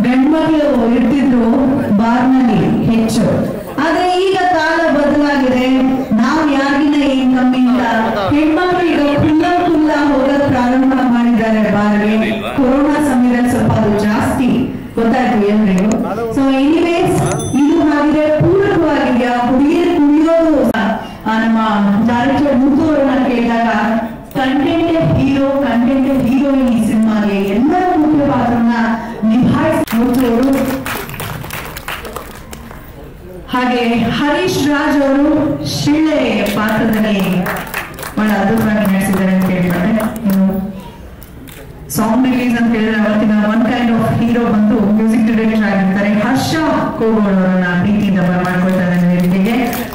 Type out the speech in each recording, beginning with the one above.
ಗಂಡ್ಮಕ್ಳು ಇರ್ತಿದ್ರು ಬಾರ್ನಲ್ಲಿ ಹೆಚ್ಚು. ಆದ್ರೆ ಈಗ ಕಾಲ ಬದಲಾಗಿದೆ. ನಾವು ಯಾರಿಗಿನ ಏನ್ ಕಮ್ಮಿ ಇಲ್ಲ. ಹೆಣ್ಮಕ್ಳು ಈಗ ಕುಲ್ಲ ಹೋಗೋದು ಪ್ರಾರಂಭ ಮಾಡಿದ್ದಾರೆ ಬಾರ್ಗೆ. ಕೊರೋನಾ ಸಮಯದಲ್ಲಿ ಸ್ವಲ್ಪ ಅದು ಜಾಸ್ತಿ ಗೊತ್ತಾಯ್ತು ಎಲ್ರಿಗೂ. ಸೊ ಎನಿವೇಸ್ ಇದು ಹಾಗಿದೆ ಪೂರಕವಾಗಿದೆಯಾ ಹುಡುಗಿಯರು ಕುಡಿಯೋದು. ನಮ್ಮ ಡೈರೆಕ್ಟರ್ ಮುದ್ದು ಅವರನ್ನ ಕೇಳಿದಾಗ ಕಂಟೆಂಟೆಡ್ ಹೀರೋಯಿನ್ ಈ ಸಿನಿಮಾಗೆ ಎಲ್ಲರ ಮುಖ್ಯ ಪಾತ್ರನ ನಿಭಾಯಿಸಿದ್ರು. ಹಾಗೆ ಹರೀಶ್ ರಾಜ್ ಅವರು ಶಿಳ್ಳೆ ಪಾತ್ರದಲ್ಲಿ ಬಹಳ ಅದ್ಭುತವಾಗಿ ನಡೆಸಿದ್ದಾರೆ ಅಂತ ಹೇಳಿದ್ದಾರೆ. ಸಾಂಗ್ ರಿಲೀಸ್ ಅಂತ ಹೇಳಿದ್ರೆ ಅವತ್ತಿನ ಒನ್ ಕೈಂಡ್ ಆಫ್ ಹೀರೋ ಬಂದು ಮ್ಯೂಸಿಕ್ ಡೈರೆಕ್ಟರ್ ಆಗಿರ್ತಾರೆ ಹರ್ಷ ಕೋಗೋಡ್ ಅವರನ್ನ ಪ್ರೀತಿಯಿಂದ ಬರಮಾಡ್ಕೊಳ್ತಾರೆ ವೇದಿಕೆಗೆ.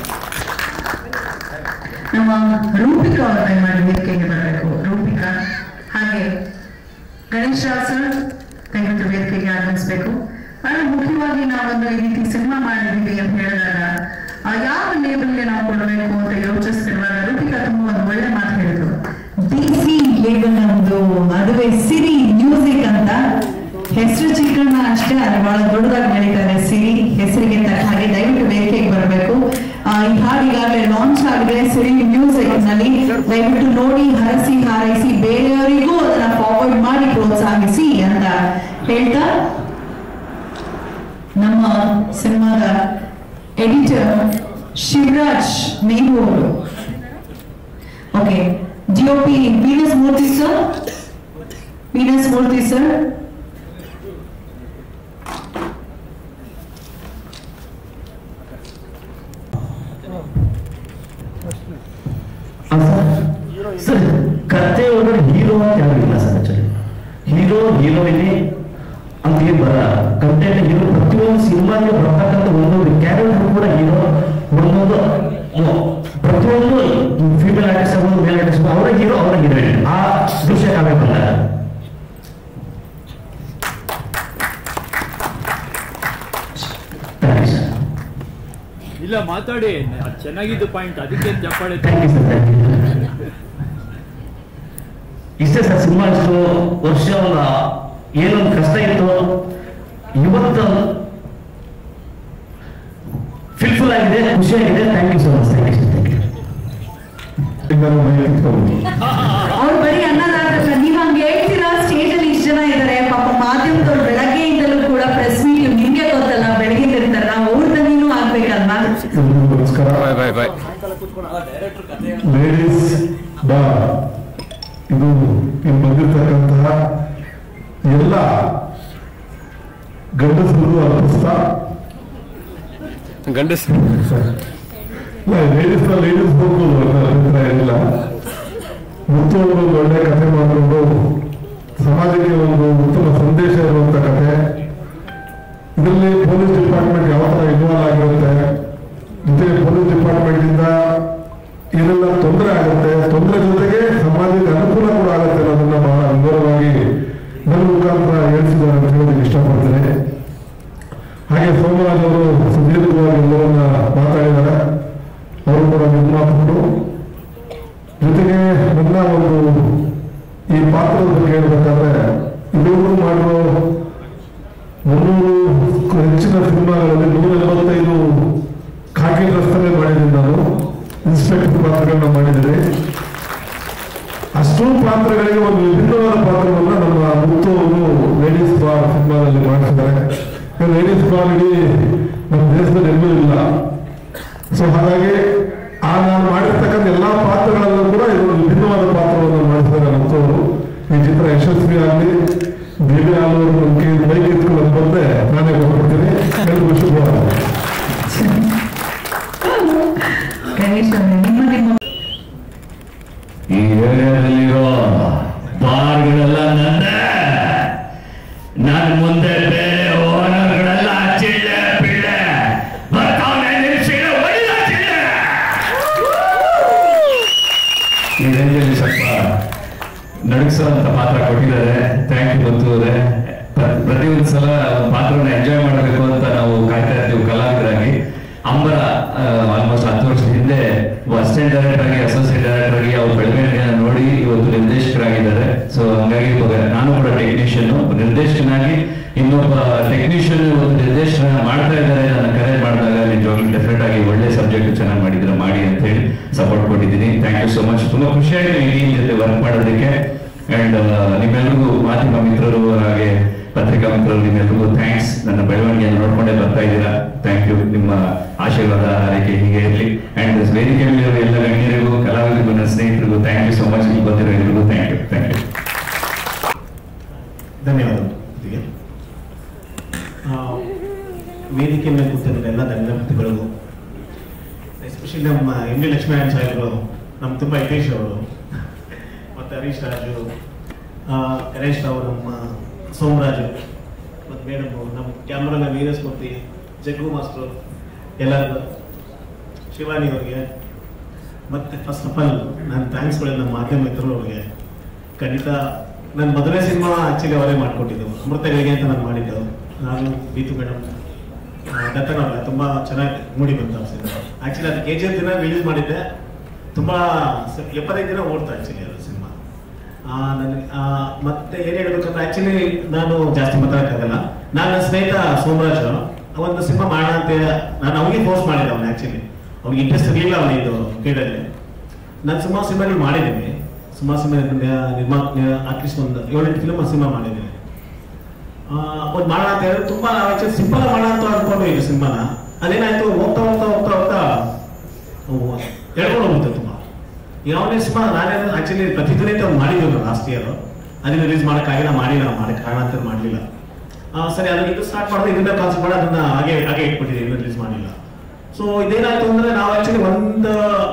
ನಮ್ಮ ರೂಪಿಕಾ ಅವರ ದಯಮಾಡಿ ವೇದಿಕೆಗೆ ಬರಬೇಕು. ರೂಪಿಕಾ ಹಾಗೆ ಗಣೇಶ್ ರಾವ್ ಸರ್ ದಯವಿಟ್ಟು ವೇದಿಕೆಗೆ ಆಗಮಿಸಬೇಕು. ಬಹಳ ಮುಖ್ಯವಾಗಿ ನಾವೊಂದು ಈ ರೀತಿ ಸಿನಿಮಾ ಮಾಡಿದೀವಿ ಅಂತ ಹೇಳಿದಾಗ ಯಾವ ಲೇಬಲ್ಗೆ ನಾವು ಕೊಡಬೇಕು ಅಂತ ಯೋಚಿಸ್ತಿರುವಾಗ ರೂಪಿಕಾ ತುಂಬಾ ಒಂದು ಒಳ್ಳೆ ಮಾತು ಹೇಳಿದ್ರು. ಡಿಸಿ ಲೇಬಲ್ ನಮ್ದು, ಅದುವೇ ಸಿರಿ ಮ್ಯೂಸಿಕ್ ಅಂತ. ಹೆಸರು ಚಿಕ್ಕಣ್ಣ ಅಷ್ಟೇ, ಅದು ಬಹಳ ದೊಡ್ಡದಾಗಿ ಬೆಳೀತಾರೆ. ಸಿರಿ ಹೆಸರಿಗೆ ತಕ್ಕ ಹಾಗೆ ದಯವಿಟ್ಟು ವೇದಿಕೆಗೆ ಬರಬೇಕು. ಈ ಹಾಡು ಈಗಾಗಲೇ ಲಾಂಚ್ ಆಗಿದೆ ಸಿರಿ ಮ್ಯೂಸಿಕ್ ನಲ್ಲಿ. ದಯವಿಟ್ಟು ನೋಡಿ, ಹರಸಿ ಹಾರೈಸಿ, ಬೇರೆಯವರಿಗೂ ಅದನ್ನ ಫಾರ್ವರ್ಡ್ ಮಾಡಿ ಪ್ರೋತ್ಸಾಹಿಸಿ ಅಂತ ಹೇಳ್ತಾ ನಮ್ಮ ಸಿನಿಮಾದ ಎಡಿಟರ್ ಶಿವರಾಜ್ ಮೇಹು ಅವರು. Okay, DOP Venus Murthy sir. Sir ಕತೆ ಒಳಗಡೆ ಹೀರೋ ಅಂತ ಯಾರು ಇಲ್ಲ ಸರ್. ಆಕ್ಚುಲಿ ಹೀರೋಯಿನಿ ಅಂತ ಏನ್ ಬರ ಕಂಟೆಂಟ್ ಹೀರೋ. ಪ್ರತಿಯೊಂದು ಸಿನಿಮಾಗೆ ಬರ್ತಕ್ಕಂಥ ಒಂದೊಂದು ಕ್ಯಾರೆಕ್ಟರ್ ಕೂಡ ಹೀರೋ. ಒಂದೊಂದು ಪ್ರತಿಯೊಂದು ಫೀಮೇಲ್ ಆರ್ಟಿಸ್ಟ್ ಆಗ್ಬೋದು, ಮೇಲ್ ಆರ್ಟಿಸ್ಟ್ ಅವರ ಹೀರೋ, ಅವರ ಹೀರೋಯಿನ್. ಆ ದೃಶ್ಯ ಕಾವ್ಯ ಬಂದ ಇಲ್ಲ ಮಾತಾಡಿ, ಚೆನ್ನಾಗಿದ್ದು ಪಾಯಿಂಟ್, ಅದಕ್ಕೆ ಚಪ್ಪಾಳೆ. ಇಷ್ಟೇ ಸರ್. ಸಿನಿಮಾ ಇಷ್ಟು ವರ್ಷ ಏನೊಂದು ಕಷ್ಟ ಇತ್ತು, ಇವತ್ತು ಫಿಲ್ಫುಲ್ ಆಗಿದೆ, ಖುಷಿಯಾಗಿದೆ. Thank you so much. ಅವ್ರು ಬರೀ ಅನ್ನದಾಗಲ್ಲ, ನೀವ್ ಹಂಗೆ ಹೇಳ್ತೀರಾ. ಸ್ಟೇಜ್ ಅಲ್ಲಿ ಇಷ್ಟು ಜನ ಇದ್ದಾರೆ ಪಾಪ. ಮಾಧ್ಯಮದವ್ರು ಬೆಳಗ್ಗೆಯಿಂದಲೂ ಕೂಡ ಪ್ರೆಸ್ ಮೀಟ್ ನಿಮ್ಗೆ ಗೊತ್ತಲ್ಲ, ಬೆಳಗ್ಗೆ ಇರ್ತಾರೆ. ನಾವು ಅವ್ರನ್ನ ನೀನು ಆಗ್ಬೇಕಲ್ವಾ. ನಮಸ್ಕಾರ. ಲೇಡೀಸ್ ಬಾರ್ ಇದು ಇಲ್ಲಿ ಬಂದಿರ್ತಕ್ಕಂತಹ ಎಲ್ಲ ಗಂಡಸರು ಅರ್ಪಿಸ್ತ ಲೇಡೀಸ್ ಹೋಗ್ಬೋದು, ಅಭಿಪ್ರಾಯ ಇಲ್ಲ. ಮುತ್ತು ಅವರು ಒಳ್ಳೆ ಕಥೆ ಮಾಡಿಕೊಂಡು ಸಮಾಜಕ್ಕೆ ಒಂದು ಉತ್ತಮ ಸಂದೇಶ ಇರುವಂತ ಕಥೆ. ಇದರಲ್ಲಿ ಪೊಲೀಸ್ ಡಿಪಾರ್ಟ್ಮೆಂಟ್ ಯಾವ ತರ ಇನ್ವಾಲ್ವ್ ಆಗಿರುತ್ತೆ, ಜೊತೆಗೆ ಪೊಲೀಸ್ ಡಿಪಾರ್ಟ್ಮೆಂಟ್ ಇಂದ ಏನೆಲ್ಲ ತೊಂದರೆ ಆಗುತ್ತೆ, ತೊಂದರೆ ಜೊತೆಗೆ ಸಮಾಜಕ್ಕೆ ಅನುಕೂಲ ಕೂಡ ಆಗುತ್ತೆ ಅನ್ನೋದನ್ನ ಬಹಳ ವಿವರವಾಗಿ ನನ್ನ ಮುಖಾಂತರ ಹೇಳಿಸಿದ್ದಾರೆ ಅಂತ ಹೇಳೋದಕ್ಕೆ ಇಷ್ಟಪಡ್ತೇನೆ. ಹಾಗೆ ಸೋಮರಾಜ್ ಅವರು ಸುದೀರ್ಘವಾಗಿ ಎಲ್ಲರನ್ನ ಮಾತಾಡಿದ್ದಾರೆ. ಅವರು ಕೂಡ ನಿರ್ಮಾಪಕರು. ಜೊತೆಗೆ ನನ್ನ ಒಂದು ಈ ಪಾತ್ರದ ಬಗ್ಗೆ ಹೇಳ್ಬೇಕಾದ್ರೆ ಇಲ್ಲಿವರೆಗೂ ಮಾಡಿರೋ 300 ಹೆಚ್ಚಿನ ಸಿನಿಮಾಗಳಲ್ಲಿ 175 ಖಾಕಿ ರಸ್ತನೆ ಮಾಡಿದ್ದೀನಿ ನಾನು. ಇನ್ಸ್ಪೆಕ್ಟರ್ ಪಾತ್ರಗಳನ್ನ ಮಾಡಿದರೆ ಅಷ್ಟೂ ಪಾತ್ರಗಳಿಗೆ ಒಂದು ವಿಭಿನ್ನವಾದ ಪಾತ್ರವನ್ನ ನಮ್ಮ ಮುತ್ತು ಅವರು ಲೇಡೀಸ್ ಬಾರ್ ಸಿನಿಮಾದಲ್ಲಿ ಮಾಡಿಸಿದ್ದಾರೆ. ಲೇಡೀಸ್ ಬಾರ್ ಇಡೀ ನಮ್ಮ ದೇಶದಲ್ಲಿ ಎಲ್ಲೂ ಇಲ್ಲ. ಸೊ ಹಾಗಾಗಿ ನಾನು ಮಾಡಿರ್ತಕ್ಕಂಥ ಎಲ್ಲಾ ಪಾತ್ರಗಳಲ್ಲೂ ಕೂಡ ಇದೊಂದು ವಿಭಿನ್ನವಾದ ಪಾತ್ರವನ್ನು ಮಾಡಿಸಿದ್ದಾರೆ ಮುತ್ತು ಅವರು. ಈ ಚಿತ್ರ ಯಶಸ್ವಿ ಆಗಲಿ. ಬೇಬಿ ಆಲೂರು ಬೈಕ್ ಎತ್ಕೊಳ್ಳೋದು ಬಂದ್ರೆ ನಾನೇ ಕೊಟ್ಬಿಡ್ತೀನಿ. ಎಲ್ರಿಗೂ ಶುಭವಾದ. ಈ ಏರಿಯಾದಲ್ಲಿರೋ ಬಾರ್ಗಳೆಲ್ಲ ನಂದೇ. ನನ್ನ ಮುಂದೆ ಬೇರೆ ಓನರ್ಗಳೆಲ್ಲ ಚಿಳ್ಳೆ ಪಿಳ್ಳೆ ಬರ್ತಾವನೆ. ಈ ರೇಂಜಲ್ಲಿ ಸ್ವಲ್ಪ ನಡಗಿಸೋಂತ ಪಾತ್ರ ಕೊಟ್ಟಿದ್ದಾರೆ. ಥ್ಯಾಂಕ್ ಯು ಗೊತ್ತುವರೆ. ಪ್ರತಿಯೊಂದು ಸಲ ಪಾತ್ರವನ್ನು ಎಂಜಾಯ್ ಮಾಡಬೇಕು ಅಂತ ನಾವು ಕಾಯ್ತಾ ಇರ್ತೀವಿ ಕಲಾವಿದರಾಗಿ. ಅಂಬರ ಆಲ್ಮೋಸ್ಟ್ 10 ವರ್ಷದ ಹಿಂದೆ ಅಸಿಸ್ಟೆಂಟ್ ಡೈರೆಕ್ಟರ್ ಆಗಿ, ಅಸೋಸಿಯೇಟ್ ಡೈರೆಕ್ಟರ್ ಆಗಿ ಅವ್ರ ಬೆಳವಣಿಗೆಯನ್ನು ನೋಡಿ ಇವತ್ತು ನಿರ್ದೇಶಕರಾಗಿದ್ದಾರೆ. ಸೊ ಹಂಗಾಗಿ ಇವಾಗ ನಾನು ಕೂಡ ಟೆಕ್ನಿಷಿಯನ್, ನಿರ್ದೇಶಕನಾಗಿ ಇನ್ನೊಬ್ಬ ಟೆಕ್ನಿಷಿಯನ್ ಇವತ್ತು ನಿರ್ದೇಶನ ಮಾಡ್ತಾ ಇದ್ದಾರೆ. ನಾನು ಕರೆ ಮಾಡಿದಾಗ ನಿಜವಾಗ್ಲೂ ಡೆಫಿನೆಟ್ ಆಗಿ ಒಳ್ಳೆ ಸಬ್ಜೆಕ್ಟ್ ಚೆನ್ನಾಗಿ ಮಾಡಿದ್ರೆ ಮಾಡಿ ಅಂತ ಹೇಳಿ ಸಪೋರ್ಟ್ ಕೊಟ್ಟಿದ್ದೀನಿ. Thank you so much. ತುಂಬಾ ಖುಷಿಯಾಗಿದೆ ಈ ಟೀಮ್ ಜೊತೆ ವರ್ಕ್ ಮಾಡೋದಕ್ಕೆ. ಅಂಡ್ ನಿಮ್ಮೆಲ್ರಿಗೂ ಮಾಧ್ಯಮ ಮಿತ್ರರು ಹಾಗೆ ಪತ್ರಿಕಾ ಮಿತ್ರರು ನಿಮ್ಮೆಲ್ರಿಗೂ ಥ್ಯಾಂಕ್ಸ್. ನನ್ನ ಬೆಳವಣಿಗೆಯನ್ನು ನೋಡ್ಕೊಂಡೇ ಬರ್ತಾ ಇದ್ದೀರಾ. Thank you. ನಿಮ್ಮ ಆಶೀರ್ವಾದ ಆರೈಕೆ ಹೀಗೆ ಇರಲಿ. ಅಂಡ್ ವೇದಿಕೆ ಮೇಲಿರುವ ಎಲ್ಲ ಗಣ್ಯರಿಗೂ, ಕಲಾವಿದರಿಗೂ, ನನ್ನ ಸ್ನೇಹಿತರಿಗೂ ಥ್ಯಾಂಕ್ ಯು ಸೋ ಮಚ್. ಇಲ್ಲಿ ಬಂದಿರೋ ಎಲ್ರಿಗೂ ಥ್ಯಾಂಕ್ ಯು. ಧನ್ಯವಾದಗಳು. ವೇದಿಕೆ ಮೇಲೆ ಕೂತಿರೋ ಎಲ್ಲ ಧನ್ಯವಾದಗಳು. ಎಸ್ಪೆಷಲಿ ನಮ್ಮ ಎಂ.ಡಿ. ಲಕ್ಷ್ಮೀನಾರಾಯಣ ಸಾಹೇಬರು, ನಮ್ಮ ತುಂಬ ಹಿತೇಶ್ ಅವರು, ಮತ್ತು ಹರೀಶ್ ರಾಜು, ಗಣೇಶ್ ರಾವ್, ನಮ್ಮ ಸೋಮರಾಜು, ಮತ್ತು ಮೇಡಮ್, ನಮ್ಮ ಕ್ಯಾಮ್ರಾನ ವೀರಸ್ಮೂರ್ತಿ, ಜಗ್ಗು ಮಾಸ್ಟರ್, ಎಲ್ಲರಿಗೂ, ಶಿವಾನಿ ಅವರಿಗೆ, ಮತ್ತು ಫಸ್ಟ್ ಆಫ್ ಆಲ್ ನಾನು ಥ್ಯಾಂಕ್ಸ್ಗಳು ನಮ್ಮ ಮಾಧ್ಯಮ ಮಿತ್ರರು ಅವ್ರಿಗೆ. ಖಂಡಿತ ನನ್ನ ಮೊದಲನೇ ಸಿನಿಮಾ ಆ್ಯಕ್ಚುಲಿ ಅವರೇ ಮಾಡಿಕೊಟ್ಟಿದ್ದು, ಅಮೃತಗಳಿಗೆ ಅಂತ ನಾನು ಮಾಡಿದ್ದು. ನಾನು ಬೀತು ಮೇಡಮ್, ದತ್ತನ ಅವರ ತುಂಬ ಚೆನ್ನಾಗಿ ಮೂಡಿ ಬಂತು ಆ ಸಿನಿಮಾ. ಆ್ಯಕ್ಚುಲಿ ಅದು KGF ದಿನ ರಿಲೀಸ್ ಮಾಡಿದ್ದೆ. ತುಂಬ 75 ದಿನ ಓಡ್ತಾ ಆ್ಯಕ್ಚುಲಿ ಅದು ಸಿನಿಮಾ. ನನಗೆ ಮತ್ತೆ ಏನು ಹೇಳ್ಬೇಕಂದ್ರೆ, ಆ್ಯಕ್ಚುಲಿ ನಾನು ಜಾಸ್ತಿ ಮಾತಾಡೋಕ್ಕಾಗಲ್ಲ. ನನ್ನ ಸ್ನೇಹಿತ ಸೋಮರಾಜ್ ಒಂದು ಸಿನಿಮಾ ಮಾಡೋಣ ಅಂತ ನಾನು ಅವನಿಗೆ ಫೋರ್ಸ್ ಮಾಡಿದ್ದೆ. ಅವನು ಆ್ಯಕ್ಚುಲಿ ಅವ್ನಿಗೆ ಇಂಟ್ರೆಸ್ಟ್ ಇರಲಿಲ್ಲ ಅವನು ಇದು ಕ್ರೀಡೆಯಲ್ಲಿ. ನಾನು ಸುಮಾರು ಸಿನಿಮಾಗಳು ಮಾಡಿದ್ದೀನಿ. ಸುಮಾರು ಸಿನಿಮಾ ಅಟ್ಲೀಸ್ಟ್ ಒಂದು 7-8 ಫಿಲ್ಮ್ ಸಿನಿಮಾ ಮಾಡಿದ್ದೀನಿ. ಒಂದು ಮಾಡೋಣ ಅಂತ ಹೇಳಿದ್ರೆ ತುಂಬ ಆ್ಯಕ್ಚುಲಿ ಸಿಂಪಲ್ ಮಾಡೋಣ ಅಂತ ಅಂದ್ಕೊಂಡು ಇದು ಸಿನಿಮಾನ. ಅದೇನಾಯ್ತು, ಹೋಗ್ತಾ ಹೋಗ್ತಾ ಹೋಗ್ತಾ ಹೋಗ್ತಾ ಹೇಳ್ಕೊಂಡು ಹೋಗುತ್ತೆ ತುಂಬ. ಯಾವನೇ ಸಿನಿಮಾ ನಾನೇನು ಆ್ಯಕ್ಚುಲಿ ಪ್ರತಿಧ್ವನಿ ಅಂತ ಮಾಡಿದ್ರು ಲಾಸ್ಟ್ ಇಯರ್. ಅದನ್ನ ರಿಲೀಸ್ ಮಾಡೋಕ್ಕಾಗಿಲ್ಲ, ಮಾಡಕ್ಕೆ ಕಾರಣ ಅಂತ ಮಾಡಲಿಲ್ಲ. ಸರಿ, ಅದನ್ನ ಇದು ಸ್ಟಾರ್ಟ್ ಮಾಡಿದ್ರೆ ಇದನ್ನ ಕಾನ್ಸೆಪ್ಟ್ ಮಾಡಿ ಅದನ್ನ ಹಾಗೆ ಇಟ್ಬಿಟ್ಟಿದ್ದೀವಿ, ಇನ್ನೂ ರಿಲೀಸ್ ಮಾಡಿಲ್ಲ. ಸೊ ಇದೇನಾಯ್ತು ಅಂದ್ರೆ, ನಾವು ಆ್ಯಕ್ಚುಲಿ ಒಂದು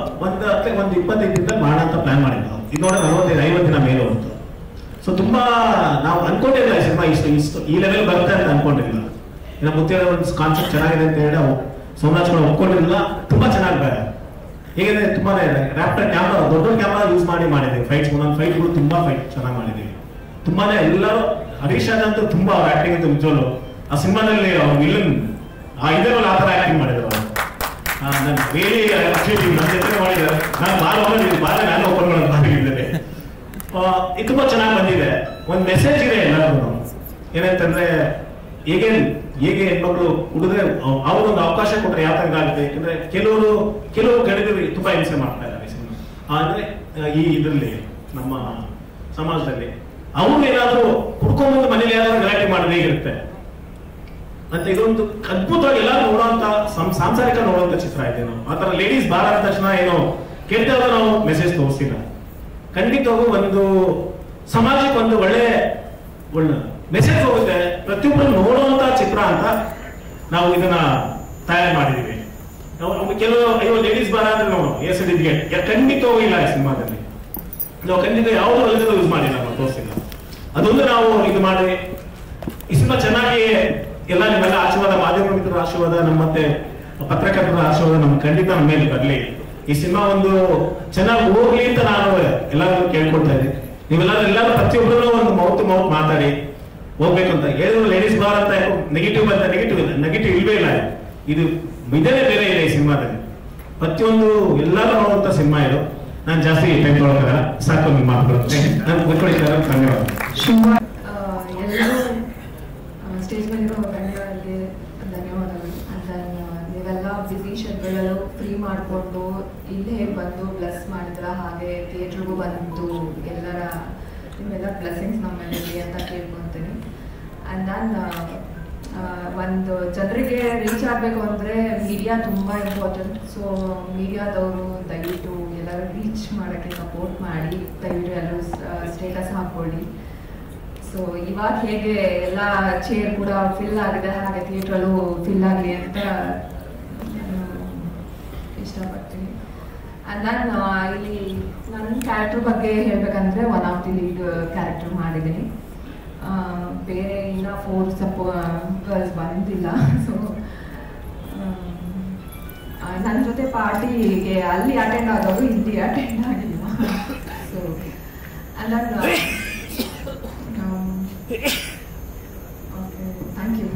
25 ದಿನದಲ್ಲಿ ಮಾಡೋಣ ಅಂತ ಪ್ಲಾನ್ ಮಾಡಿದ್ದು. ಇದು ನೋಡಿ 45-50 ದಿನ ಮೇಲೆ ಹೋಗ್ತು. ಸೊ ತುಂಬಾ ನಾವು ಅನ್ಕೊಂಡಿರಲಿಲ್ಲ ಸಿನಿಮಾ ಇಷ್ಟು ಈ ಲೆವೆಲ್ ಬರುತ್ತೆ ಅಂತ ಅನ್ಕೊಂಡಿರಲಿಲ್ಲ. ಇನ್ನು ಮುತ್ತೇಳ ಒಂದು ಕಾನ್ಸೆಪ್ಟ್ ಚೆನ್ನಾಗಿದೆ ಅಂತ ಹೇಳಿ ಸೋಮರಾಜ್ ಕೂಡ ಒಪ್ಕೊಂಡಿರಲಿಲ್ಲ. ತುಂಬಾ ಚೆನ್ನಾಗಿ ಹೇಗಿದೆ, ತುಂಬಾ ರ್ಯಾಪ್ಟರ್ ಕ್ಯಾಮ್ರಾ, ದೊಡ್ಡ ಕ್ಯಾಮ್ರಾ ಯೂಸ್ ಮಾಡಿದ್ದೀವಿ. ಫೈಟ್ಸ್, ಒಂದೊಂದು ಫೈಟ್ಗಳು ತುಂಬಾ ಚೆನ್ನಾಗಿ ಮಾಡಿದ್ದೀವಿ. ತುಂಬಾನೇ ಎಲ್ಲರೂ, ಹರೀಶ್ ರಾಜ್ ಅಂತೂ ತುಂಬಾ ಅವ್ರ ಆಕ್ಟಿಂಗ್ ಅಂತ ನಿಜವಲ್ಲೂ ಆ ಸಿನಿಮಾದಲ್ಲಿ ಅವ್ರ ವಿಲನ್ ಇದರಲ್ಲಿ ಆ ಥರ ಆಕ್ಟಿಂಗ್ ಮಾಡಿದ್ರು ಅವರು. ನಾನು ರಿಯಲಿ ನನ್ನ ಜೊತೆ ಮಾಡಿದ್ದಾರೆ. ನಾನು ನಾನು ಓಪನ್ ಮಾಡೋದು ಮಾಡಿದ್ದೇನೆ. ಇದು ತುಂಬಾ ಚೆನ್ನಾಗಿ ಬಂದಿದೆ. ಒಂದು ಮೆಸೇಜ್ ಇದೆ ಎಲ್ಲರಿಗೂ. ಏನಂತಂದ್ರೆ, ಹೇಗೆ ಹೆಣ್ಮಕ್ಳು ಹುಡುಗರೆ ಅವ್ರಿಗೊಂದು ಅವಕಾಶ ಕೊಟ್ಟರೆ ಯಾವ ತರ ಆಗುತ್ತೆ. ಯಾಕಂದ್ರೆ ಕೆಲವರು ಗಣಿತರು ತುಂಬಾ ಹಿಂಸೆ ಮಾಡ್ತಾ ಇದ್ದಾರೆ ಸಿನಿಮಾ. ಅಂದ್ರೆ ಈ ಇದರಲ್ಲಿ ನಮ್ಮ ಸಮಾಜದಲ್ಲಿ ಅವ್ರು ಏನಾದ್ರು ಕುಡ್ಕೊಂಡ್ಬಂದು ಮನೇಲಿ ಯಾರು ಗಲಾಟೆ ಮಾಡಿದ್ರೆ ಹೇಗಿರುತ್ತೆ ಅಂತ ಇದೊಂದು ಅದ್ಭುತವಾಗಿ ಎಲ್ಲರೂ ನೋಡುವಂತ ಸಾಂಸಾರಿಕ ನೋಡುವಂತ ಚಿತ್ರ ಇದೆ. ಆ ತರ ಲೇಡೀಸ್ ಬಾರ ಆದ ತಕ್ಷಣ ಏನೋ ಕೆಟ್ಟದಾಗ ನಾವು ಮೆಸೇಜ್ ತೋರಿಸಿಲ್ಲ. ಖಂಡಿತವಾಗೂ ಒಂದು ಸಮಾಜಕ್ಕೆ ಒಂದು ಒಳ್ಳೆ ಮೆಸೇಜ್ ಹೋಗುತ್ತೆ. ಪ್ರತಿಯೊಬ್ಬರು ನೋಡುವಂತ ಚಿತ್ರ ಅಂತ ನಾವು ಇದನ್ನ ತಯಾರು ಮಾಡಿದೀವಿ. ಕೆಲವು ಲೇಡೀಸ್ ಬಾರ ಅಂದ್ರೆ ನಾವು ಸರ್ಟಿಫಿಕೇಟ್ ಖಂಡಿತವೂ ಇಲ್ಲ ಈ ಸಿನಿಮಾದಲ್ಲಿ. ನಾವು ಖಂಡಿತ ಯಾವುದು ಅಲ್ಲದ ಯೂಸ್ ಮಾಡಿಲ್ಲ, ನಾವು ತೋರಿಸಿಲ್ಲ. ಅದೊಂದು ನಾವು ಇದು ಮಾಡಿ ಈ ಸಿನಿಮಾ ಚೆನ್ನಾಗಿ ಎಲ್ಲ ನಿಮ್ಮೆಲ್ಲ ಆಶೀರ್ವಾದ, ಮಾಧ್ಯಮ ಮಿತ್ರರ ಆಶೀರ್ವಾದ, ನಮ್ಮ ಮತ್ತೆ ಪತ್ರಕರ್ತರ ಆಶೀರ್ವಾದ ನಮ್ಮ ಖಂಡಿತ ನಮ್ಮ ಮೇಲೆ ಬರಲಿ. ಈ ಸಿನಿಮಾ ಒಂದು ಚೆನ್ನಾಗಿ ಹೋಗ್ಲಿ ಅಂತ ನಾನು ಎಲ್ಲರೂ ಕೇಳ್ಕೊಳ್ತಾ ಇದ್ದೀನಿ. ನೀವೆಲ್ಲರೂ ಪ್ರತಿಯೊಬ್ಬರು ಒಂದು ಮೌತ್ ಮಾತಾಡಿ ಹೋಗ್ಬೇಕು ಅಂತ ಹೇಳಿದ್ರು. ಲೇಡೀಸ್ ಬಾರ್ ಅಂತ ನೆಗೆಟಿವ್ ಇಲ್ವೇ ಇಲ್ಲ. ಇದು ಇದನ್ನೇ ಬೇರೆ ಇದೆ ಈ ಸಿನಿಮಾದಲ್ಲಿ. ಪ್ರತಿಯೊಂದು ಎಲ್ಲರೂ ನೋಡುವಂತ ಸಿನಿಮಾ ಇದು. ನಾನು ಜಾಸ್ತಿ ಟೈಮ್ ತೊಗೊಳಕ್ಕಾಗಲ್ಲ, ಸಾಕು ನಿಮ್ಮ ಮಾತುಗಳು. ನಾನು ಗೊತ್ತಿದ್ದಾರೆ. ಧನ್ಯವಾದ. ಎಲ್ಲರೂ ಸ್ಟೇಜ್ ಮೇಲಿರೋ ಗಣ್ಯರಿಗೆ ಧನ್ಯವಾದಗಳು. ನೀವೆಲ್ಲ ಬ್ಯುಸಿ ಶೆಡ್ಯೂಲಲ್ಲೂ ಫ್ರೀ ಮಾಡಿಕೊಂಡು ಇಲ್ಲೇ ಬಂದು ಬ್ಲೆಸ್ ಮಾಡಿದ್ರ, ಹಾಗೆ ಥಿಯೇಟ್ರಿಗೂ ಬಂದು ನಿಮ್ಮೆಲ್ಲ ಬ್ಲೆಸ್ಸಿಂಗ್ಸ್ ನಮ್ಮ ಮೇಲೆ ಅಂತ ಕೇಳ್ಕೊತೀನಿ. ಆ್ಯಂಡ್ ನಾನು ಒಂದು ಜನರಿಗೆ ರೀಚ್ ಆಗಬೇಕು ಅಂದರೆ ಮೀಡಿಯಾ ತುಂಬ ಇಂಪಾರ್ಟೆಂಟ್. ಸೊ ಮೀಡಿಯಾದವರು ದಯವಿಟ್ಟು ಎಲ್ಲರೂ ರೀಚ್ ಮಾಡೋಕ್ಕೆ ಸಪೋರ್ಟ್ ಮಾಡಿ, ದಯವಿಟ್ಟು ಎಲ್ಲರೂ ಸ್ಟೇಟಸ್ ಹಾಕ್ಕೊಳ್ಳಿ. ಸೊ ಇವಾಗ ಹೇಗೆ ಎಲ್ಲ ಚೇರ್ ಕೂಡ ಫಿಲ್ ಆಗಿದೆ, ಹಾಗೆ ಥಿಯೇಟ್ರಲ್ಲೂ ಫಿಲ್ ಆಗಲಿ ಅಂತ ಇಷ್ಟಪಡ್ತೀನಿ. ಆ್ಯಂಡ್ ನಾನು ಇಲ್ಲಿ ನನ್ನ ಕ್ಯಾರೆಕ್ಟರ್ ಬಗ್ಗೆ ಹೇಳಬೇಕಂದ್ರೆ one of the lead character ಮಾಡಿದ್ದೀನಿ. ಬೇರೆ ಇನ್ನೂ 4 ಗರ್ಲ್ಸ್ ಬಂದಿಲ್ಲ. ಸೊ ನನ್ನ ಜೊತೆ ಪಾರ್ಟಿಗೆ ಅಲ್ಲಿ ಅಟೆಂಡ್ ಆದವರು ಇಲ್ಲಿ ಅಟೆಂಡ್ ಆಗಿಲ್ಲ. ಸೊ ನಾನು ಓಕೆ, ಥ್ಯಾಂಕ್ ಯು.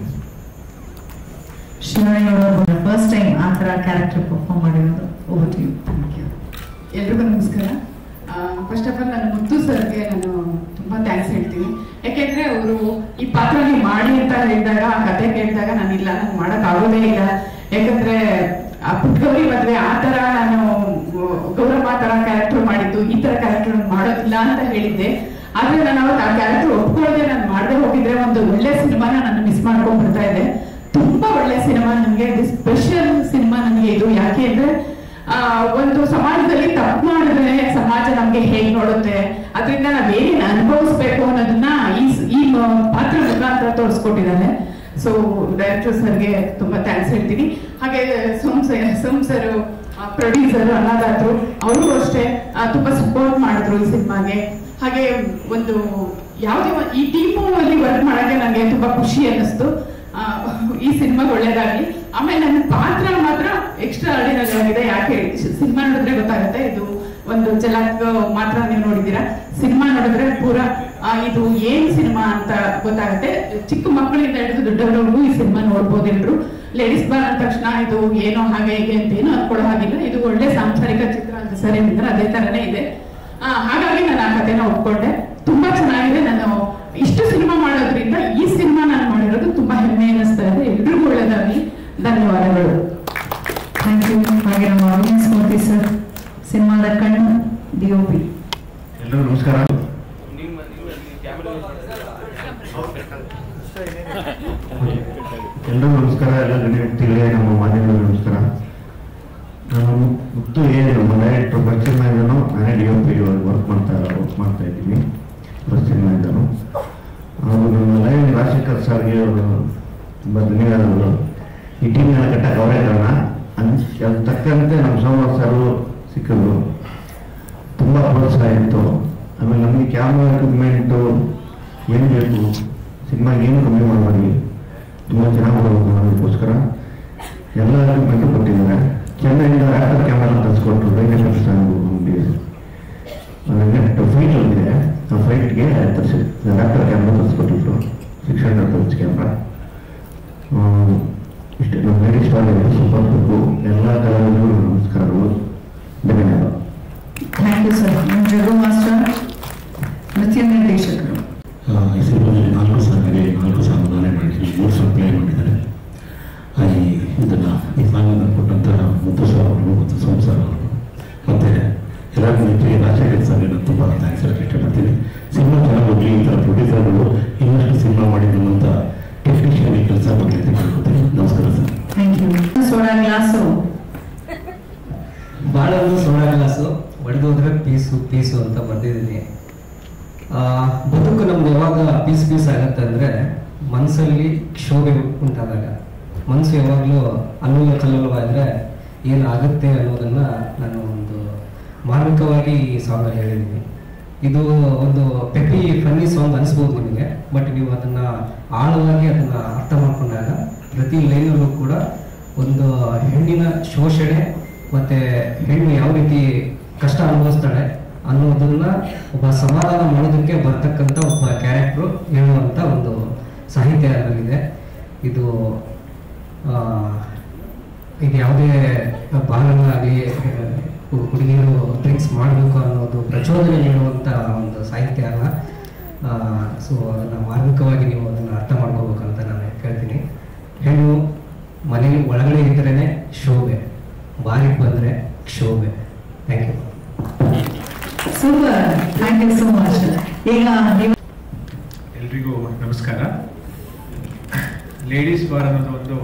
ಶಿವಾನಿ ಅವರು ಫಸ್ಟ್ ಟೈಮ್ ಆ ಥರ ಕ್ಯಾರೆಕ್ಟರ್ ಪರ್ಫಾರ್ಮ್ ಮಾಡಿರೋದು. Over to you. Thank you. ಎಲ್ರಿಗೂ ನಮಸ್ಕಾರ. ಫಸ್ಟ್ ಆಫ್ ಆಲ್ ನಾನು ಮುತ್ತು ಸರ್ಗೆ ನಾನು ತುಂಬಾ ಥ್ಯಾಂಕ್ಸ್ ಹೇಳ್ತೀನಿ. ಯಾಕೆಂದ್ರೆ ಅವರು ಈ ಪಾತ್ರ ನೀವು ಮಾಡಿ ಅಂತ ಹೇಳಿದಾಗ, ಆ ಕತೆ ಕೇಳಿದಾಗ ನಾನಿಲ್ಲ, ನಾನು ಮಾಡಕ್ ಆಗೋದೇ ಇಲ್ಲ. ಯಾಕಂದ್ರೆ ಆ ಪುಟ್ಗೌರಿ ಮದ್ವೆ ಆ ತರ ನಾನು ಗೌರಮ್ಮ ತರ ಕ್ಯಾರೆಕ್ಟರ್ ಮಾಡಿದ್ದು, ಈ ತರ ಕ್ಯಾರೆಕ್ಟರ್ ಮಾಡೋದಿಲ್ಲ ಅಂತ ಹೇಳಿದ್ದೆ. ಆದ್ರೆ ನಾನು ಅವತ್ತು ಆ ಕ್ಯಾರೆಕ್ಟರ್ ಒಪ್ಕೊಳ್ಳದೆ ನಾನು ಮಾಡದೆ ಹೋಗಿದ್ರೆ ಒಂದು ಒಳ್ಳೆ ಸಿನಿಮಾನ ನಾನು ಮಿಸ್ ಮಾಡ್ಕೊಂಡ್ ಬರ್ತಾ ಇದ್ದೆ. ತುಂಬಾ ಒಳ್ಳೆ ಸಿನಿಮಾ ನನಗೆ, ಇದು ಸ್ಪೆಷಲ್ ಸಿನಿಮಾ ನನಗೆ ಇದು. ಯಾಕೆ ಅಂದ್ರೆ ಒಂದು ಸಮಾಜದಲ್ಲಿ ತಪ್ಪು ಮಾಡಿದ್ರೆ ಸಮಾಜ ನಮ್ಗೆ ಹೇಗ್ ನೋಡುತ್ತೆ, ಅದರಿಂದ ನಾವೇನೇನ್ ಅನುಭವಿಸ್ಬೇಕು ಅನ್ನೋದನ್ನ ಈ ಪಾತ್ರ ಮುಖಾಂತರ ತೋರಿಸ್ಕೊಟ್ಟಿದ್ದಾರೆ. ಸೊ ಡೈರೆಕ್ಟರ್ ಸರ್ಗೆ ತುಂಬಾ ಥ್ಯಾಂಕ್ಸ್ ಹೇಳ್ತೀನಿ. ಹಾಗೆ ಸೋಮ್ ಸರ್ ಪ್ರೊಡ್ಯೂಸರ್ ಅನ್ನದಾದ್ರು, ಅವರು ಅಷ್ಟೇ ತುಂಬಾ ಸಪೋರ್ಟ್ ಮಾಡಿದ್ರು ಈ ಸಿನಿಮಾಗೆ. ಹಾಗೆ ಒಂದು ಯಾವುದೇ ಈ ಟೀಮು ಅಲ್ಲಿ ವರ್ಕ್ ಮಾಡಕ್ಕೆ ನನಗೆ ತುಂಬಾ ಖುಷಿ ಅನ್ನಿಸ್ತು. ಈ ಸಿನಿಮಾ ಒಳ್ಳೇದಾಗ್ಲಿ. ಆಮೇಲೆ ನನ್ನ ಪಾತ್ರ ಮಾತ್ರ ಎಕ್ಸ್ಟ್ರಾ ಆರ್ಡಿನರಿ ಆಗಿದೆ. ಯಾಕೆ ಸಿನಿಮಾ ನೋಡಿದ್ರೆ ಗೊತ್ತಾಗುತ್ತೆ, ಇದು ಒಂದು ಝಲಕ್ ಮಾತ್ರ ನೀವು ನೋಡಿದ್ದೀರಾ, ಸಿನಿಮಾ ನೋಡಿದ್ರೆ ಪೂರಾ ಇದು ಏನ್ ಸಿನಿಮಾ ಅಂತ ಗೊತ್ತಾಗುತ್ತೆ. ಚಿಕ್ಕ ಮಕ್ಕಳಿಂದ ಹಿಡಿದು ದೊಡ್ಡವರವರೆಗೂ ಈ ಸಿನಿಮಾ ನೋಡ್ಬೋದು ಎಲ್ರು. ಲೇಡೀಸ್ ಬಾರ್ ಅಂದ ತಕ್ಷಣ ಇದು ಏನೋ ಹಾಗೆ ಹೀಗೆ ಅಂತ ಏನೋ ಅನ್ಕೊಳ್ಳೋ ಹಾಗಿಲ್ಲ. ಇದು ಒಳ್ಳೆ ಸಾಂಸಾರಿಕ ಚಿತ್ರ ಅಂತ ಸರಿ ಅಂದ್ರೆ ಅದೇ ತರನೇ ಇದೆ. ಹಾಗಾಗಿ ನಾನು ಆ ಕಥೆನ ಒಪ್ಕೊಂಡೆ. ತುಂಬಾ ಚೆನ್ನಾಗಿದೆ. ನಾನು ಇಷ್ಟು ಸಿನಿಮಾ ಮಾಡೋದ್ರಿಂದ ಈ ಸಿನಿಮಾ ನಾನು ಮಾಡಿರೋದು ತುಂಬಾ ಹೆಮ್ಮೆ ಅನ್ನಿಸ್ತಾ ಇದೆ. ಎಲ್ರಿಗೂ ಒಳ್ಳೆದಾಗಿ. ಧನ್ಯವಾದಗಳು. Thank you. ಹಾಗೆ ನಮ್ಮ ಆಡಿಯನ್ಸ್ ಮೂರ್ತಿ ಸರ್, ಸಿನಿಮಾದ ಕಣ್ಣು, DOP. ಎಲ್ಲರೂ ನಮಸ್ಕಾರ. ಎಲ್ಲರೂ ನಮಸ್ಕಾರ. ಎಲ್ಲ ಗಣ್ಯವ್ಯಕ್ತಿಗಳೇ, ನಮ್ಮ ಮಾಧ್ಯಮಗಳು ನಮಸ್ಕಾರ. ನಾನು ಮುತ್ತು ನಮ್ಮ ಡೈರೆಕ್ಟರ್ ಫಸ್ಟ್ ಸಿನಿಮಾಯಿಂದನೂ ನಾನೇ DOP ವರ್ಕ್ ಮಾಡ್ತಾ ಇದ್ದೀನಿ. ಫಸ್ಟ್ ಸಿನಿಮಾಯಿಂದನೂ ಅವರು ನಮ್ಮ ಲೈವ್ ರಾಜಶೇಖರ್ ಸರ್ಗೆ ಅವರು ತುಂಬ ಧನ್ಯವಾದಗಳು. ಈ ಟೀಮ್ನೆಲ್ಲ ಕಟ್ಟಕ್ಕೆ ಅವರೇ ಕಾರಣ. ಅದು ತಕ್ಕಂತೆ ನಮ್ಮ ಸೋಮವಾರ ಸರ್ ಸಿಕ್ಕಿದ್ರು, ತುಂಬ ಪ್ರೋತ್ಸಾಹ ಇತ್ತು. ಆಮೇಲೆ ನಮಗೆ ಕ್ಯಾಮ್ರಾ ಎಕ್ವಿಪ್ಮೆಂಟು ಏನು ಬೇಕು, ಸಿನಿಮಾಗೆ ಏನು ಕಮ್ಮಿ ಮಾಡಿ ತುಂಬ ಚೆನ್ನಾಗಿ ಮಾಡೋದಕ್ಕೋಸ್ಕರ ಎಲ್ಲ ಎಕ್ವಿಪ್ಮೆಂಟು ಕೊಟ್ಟಿದ್ದಾರೆ. ಚೆನ್ನೈಯಿಂದ ರ್ಯಾಪ್ಟರ್ ಕ್ಯಾಮ್ರಾ ತರಿಸ್ಕೊಟ್ರು ವೆಂಕಟೇಶ್ವರ ಸ್ವಾಮಿ. ಫೈಟ್ ಒಂದಿದೆ, ಆ ಫೈಟ್ಗೆ ರ್ಯಾಪ್ಟರ್ ಕ್ಯಾಮ್ರಾ ತರಿಸ್ಕೊಟ್ಟಿದ್ರು, 600 ಪಂಚ್ ಕ್ಯಾಮ್ರಾ. ಇಷ್ಟೇ ನಮ್ಮ ಲೇಡೀಸ್ ಸೂಪರ್ ಬೇಕು. ಎಲ್ಲ ಕಲಾವಿದರು ನಮಸ್ಕಾರಗಳು, ಧನ್ಯವಾದ. Thank you sir. Jagu master, ನೃತ್ಯ ನಿರ್ದೇಶಕರು. ಈ ಸಿನಿಮಾದಲ್ಲಿ 4 ಸಾಂಗ್ಗೆ 4 ಸಾಂಗ್ ನಾನೇ ಮಾಡಿದ್ದೀನಿ, 3 ಸಾಂಗ್ ಪ್ಲೇ ಮಾಡಿದ್ದಾರೆ. ಈ ಸಾಂಗನ್ನು ಕೊಟ್ಟಂಥ ಮುತ್ತು ಸರ್ ಅವರು ಮತ್ತು ಸೋಮ್ ಸರ್ ಅವರು ಮತ್ತು ಎಲ್ಲರಿಗೂ ನೆಚ್ಚಿಗೆ ರಾಜಶೇಖರ್ ಸರ್ಗೆ ನಾನು ತುಂಬ ಥ್ಯಾಂಕ್ಸ್ ಹೇಳಕ್ಕೆ ಇಷ್ಟಪಡ್ತೀನಿ. ಸಿನಿಮಾ ಚೆನ್ನಾಗಿ ಹೋಗಲಿ, ಈ ಥರ ಪ್ರೊಡ್ಯೂಸರ್ಗಳು ಇನ್ನಷ್ಟು ಸಿನಿಮಾ ಮಾಡಿದ್ರು ಅಂತ ಟೆಕ್ನಿಷಿಯನ್ ಕೆಲಸ ಮಾಡಲಿ ಅಂತ ಕೇಳ್ಕೊತೀನಿ. ನಮಸ್ಕಾರ sir. Thank you. Soda glass, ಬಾಳಲು ಸೋಡಾ ಗ್ಲಾಸು, ಒಡೆದೋದ್ರೆ ಪೀಸು ಅಂತ ಬರ್ದಿದ್ದೀನಿ. ಬದುಕು ನಮ್ದು ಯಾವಾಗ ಪೀಸ್ ಆಗತ್ತೆ ಅಂದರೆ ಮನಸ್ಸಲ್ಲಿ ಕ್ಷೋಭೆ ಉಂಟಾದಾಗ. ಮನಸ್ಸು ಯಾವಾಗಲೂ ಅಲ್ಲೂಲ ಕಲ್ಲೂಲವಾದರೆ ಏನಾಗುತ್ತೆ ಅನ್ನೋದನ್ನು ನಾನು ಒಂದು ಮಾರ್ಮಿಕವಾಗಿ ಈ ಸಾಂಗಲ್ಲಿ ಹೇಳಿದ್ದೀನಿ. ಇದು ಒಂದು ಪೆಪ್ಪಿ ಫನ್ನಿ ಸಾಂಗ್ ಅನಿಸ್ಬೋದು ನಿಮಗೆ, ಬಟ್ ನೀವು ಅದನ್ನು ಆಳವಾಗಿ ಅದನ್ನು ಅರ್ಥ ಮಾಡಿಕೊಂಡಾಗ ಪ್ರತಿ ಲೈನಲ್ಲೂ ಕೂಡ ಒಂದು ಹೆಣ್ಣಿನ ಶೋಷಣೆ ಮತ್ತು ಹೆಣ್ಣು ಯಾವ ರೀತಿ ಕಷ್ಟ ಅನುಭವಿಸ್ತಾಳೆ ಅನ್ನೋದನ್ನ ಒಬ್ಬ ಸಮಾಧಾನ ಮಾಡೋದಕ್ಕೆ ಬರ್ತಕ್ಕಂಥ ಒಬ್ಬ ಕ್ಯಾರೆಕ್ಟ್ರು ಹೇಳುವಂಥ ಒಂದು ಸಾಹಿತ್ಯ ಅದರಲ್ಲಿದೆ. ಇದು ಯಾವುದೇ ಬಾಲನಾಗಲಿ ಹುಡುಗಿಯರು ಡ್ರಿಂಕ್ಸ್ ಮಾಡಬೇಕು ಅನ್ನೋದು ಪ್ರಚೋದನೆ ನೀಡುವಂಥ ಒಂದು ಸಾಹಿತ್ಯ ಅಲ್ಲ. ಸೊ ಅದನ್ನು ಮಾರ್ಮಿಕವಾಗಿ ನೀವು ಅದನ್ನು ಅರ್ಥ ಮಾಡ್ಕೋಬೇಕಂತ ನಾನು ಕೇಳ್ತೀನಿ. ಹೆಣ್ಣು ಮನೆ ಒಳಗಡೆ ಇದ್ರೇ ಶೋಭೆ, ಬಾರಿಗೆ ಬಂದರೆ ಕ್ಷೋಭೆ. Thank you. Super, thank you so much. ಈಗ ಎಲ್ರಿಗೂ ನಮಸ್ಕಾರ. ಲೇಡೀಸ್ ಬಾರ್ ಅನ್ನೋದು ಒಂದು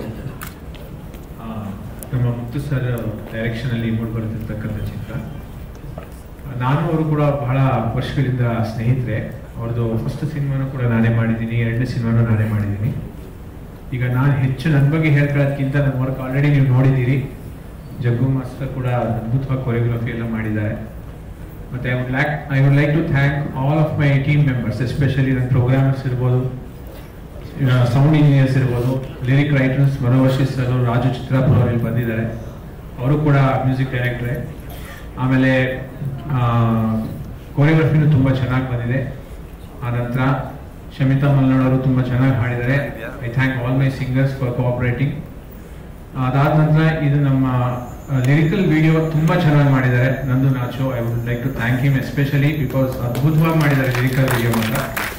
ನಮ್ಮ ಮುತ್ತು ಸರ್ ಡೈರೆಕ್ಷನಲ್ಲಿ ಮೂಡಿ ಬರ್ತಿರ್ತಕ್ಕಂಥ ಚಿತ್ರ. ನಾನು ಅವರು ಕೂಡ ಬಹಳ ವರ್ಷಗಳಿಂದ ಸ್ನೇಹಿತರೆ. ಅವ್ರದ್ದು ಫಸ್ಟ್ ಸಿನಿಮಾನು ಕೂಡ ನಾನೇ ಮಾಡಿದ್ದೀನಿ, 2ನೇ ಸಿನಿಮಾನು ನಾನೇ ಮಾಡಿದ್ದೀನಿ. ಈಗ ನಾನು ಹೆಚ್ಚು ನನ್ನ ಬಗ್ಗೆ ಹೇಳ್ಕೊಳ್ಳೋದಕ್ಕಿಂತ ನನ್ನ ವರ್ಕ್ ಆಲ್ರೆಡಿ ನೀವು ನೋಡಿದ್ದೀರಿ. ಜಗ್ಗು ಮಾಸ್ಟರ್ ಕೂಡ ಅದ್ಭುತವಾಗಿ ಕೊರಿಯೋಗ್ರಫಿ ಎಲ್ಲ ಮಾಡಿದ್ದಾರೆ. ಮತ್ತು I would like to thank all of my team members, especially ನನ್ನ ಪ್ರೋಗ್ರಾಮರ್ಸ್ ಇರ್ಬೋದು, ಸೌಂಡ್ ಇಂಜಿನಿಯರ್ಸ್ ಇರ್ಬೋದು, lyric writers Manovarshi sir, Raju Chitrapura ಅವರು ಇಲ್ಲಿ ಬಂದಿದ್ದಾರೆ, ಅವರು ಕೂಡ ಮ್ಯೂಸಿಕ್ ಡೈರೆಕ್ಟ್ರೇ. ಆಮೇಲೆ ಕೊರಿಯೋಗ್ರಫಿನೂ ತುಂಬ ಚೆನ್ನಾಗಿ ಬಂದಿದೆ. ಆನಂತರ ಶಮಿತಾ ಮಲ್ನಾಡ್ ಅವರು ತುಂಬ ಚೆನ್ನಾಗಿ ಹಾಡಿದ್ದಾರೆ. I thank all my singers for cooperating. ಅದಾದ ನಂತರ ಇದು ನಮ್ಮ ಲಿರಿಕಲ್ ವಿಡಿಯೋ ತುಂಬಾ ಚೆನ್ನಾಗಿ ಮಾಡಿದ್ದಾರೆ ನಂದು ನಾಚು. I would like to thank him especially because ಅದ್ಭುತವಾಗಿ ಮಾಡಿದ್ದಾರೆ ಲಿರಿಕಲ್ ವಿಡಿಯೋ ಮಾತ್ರ.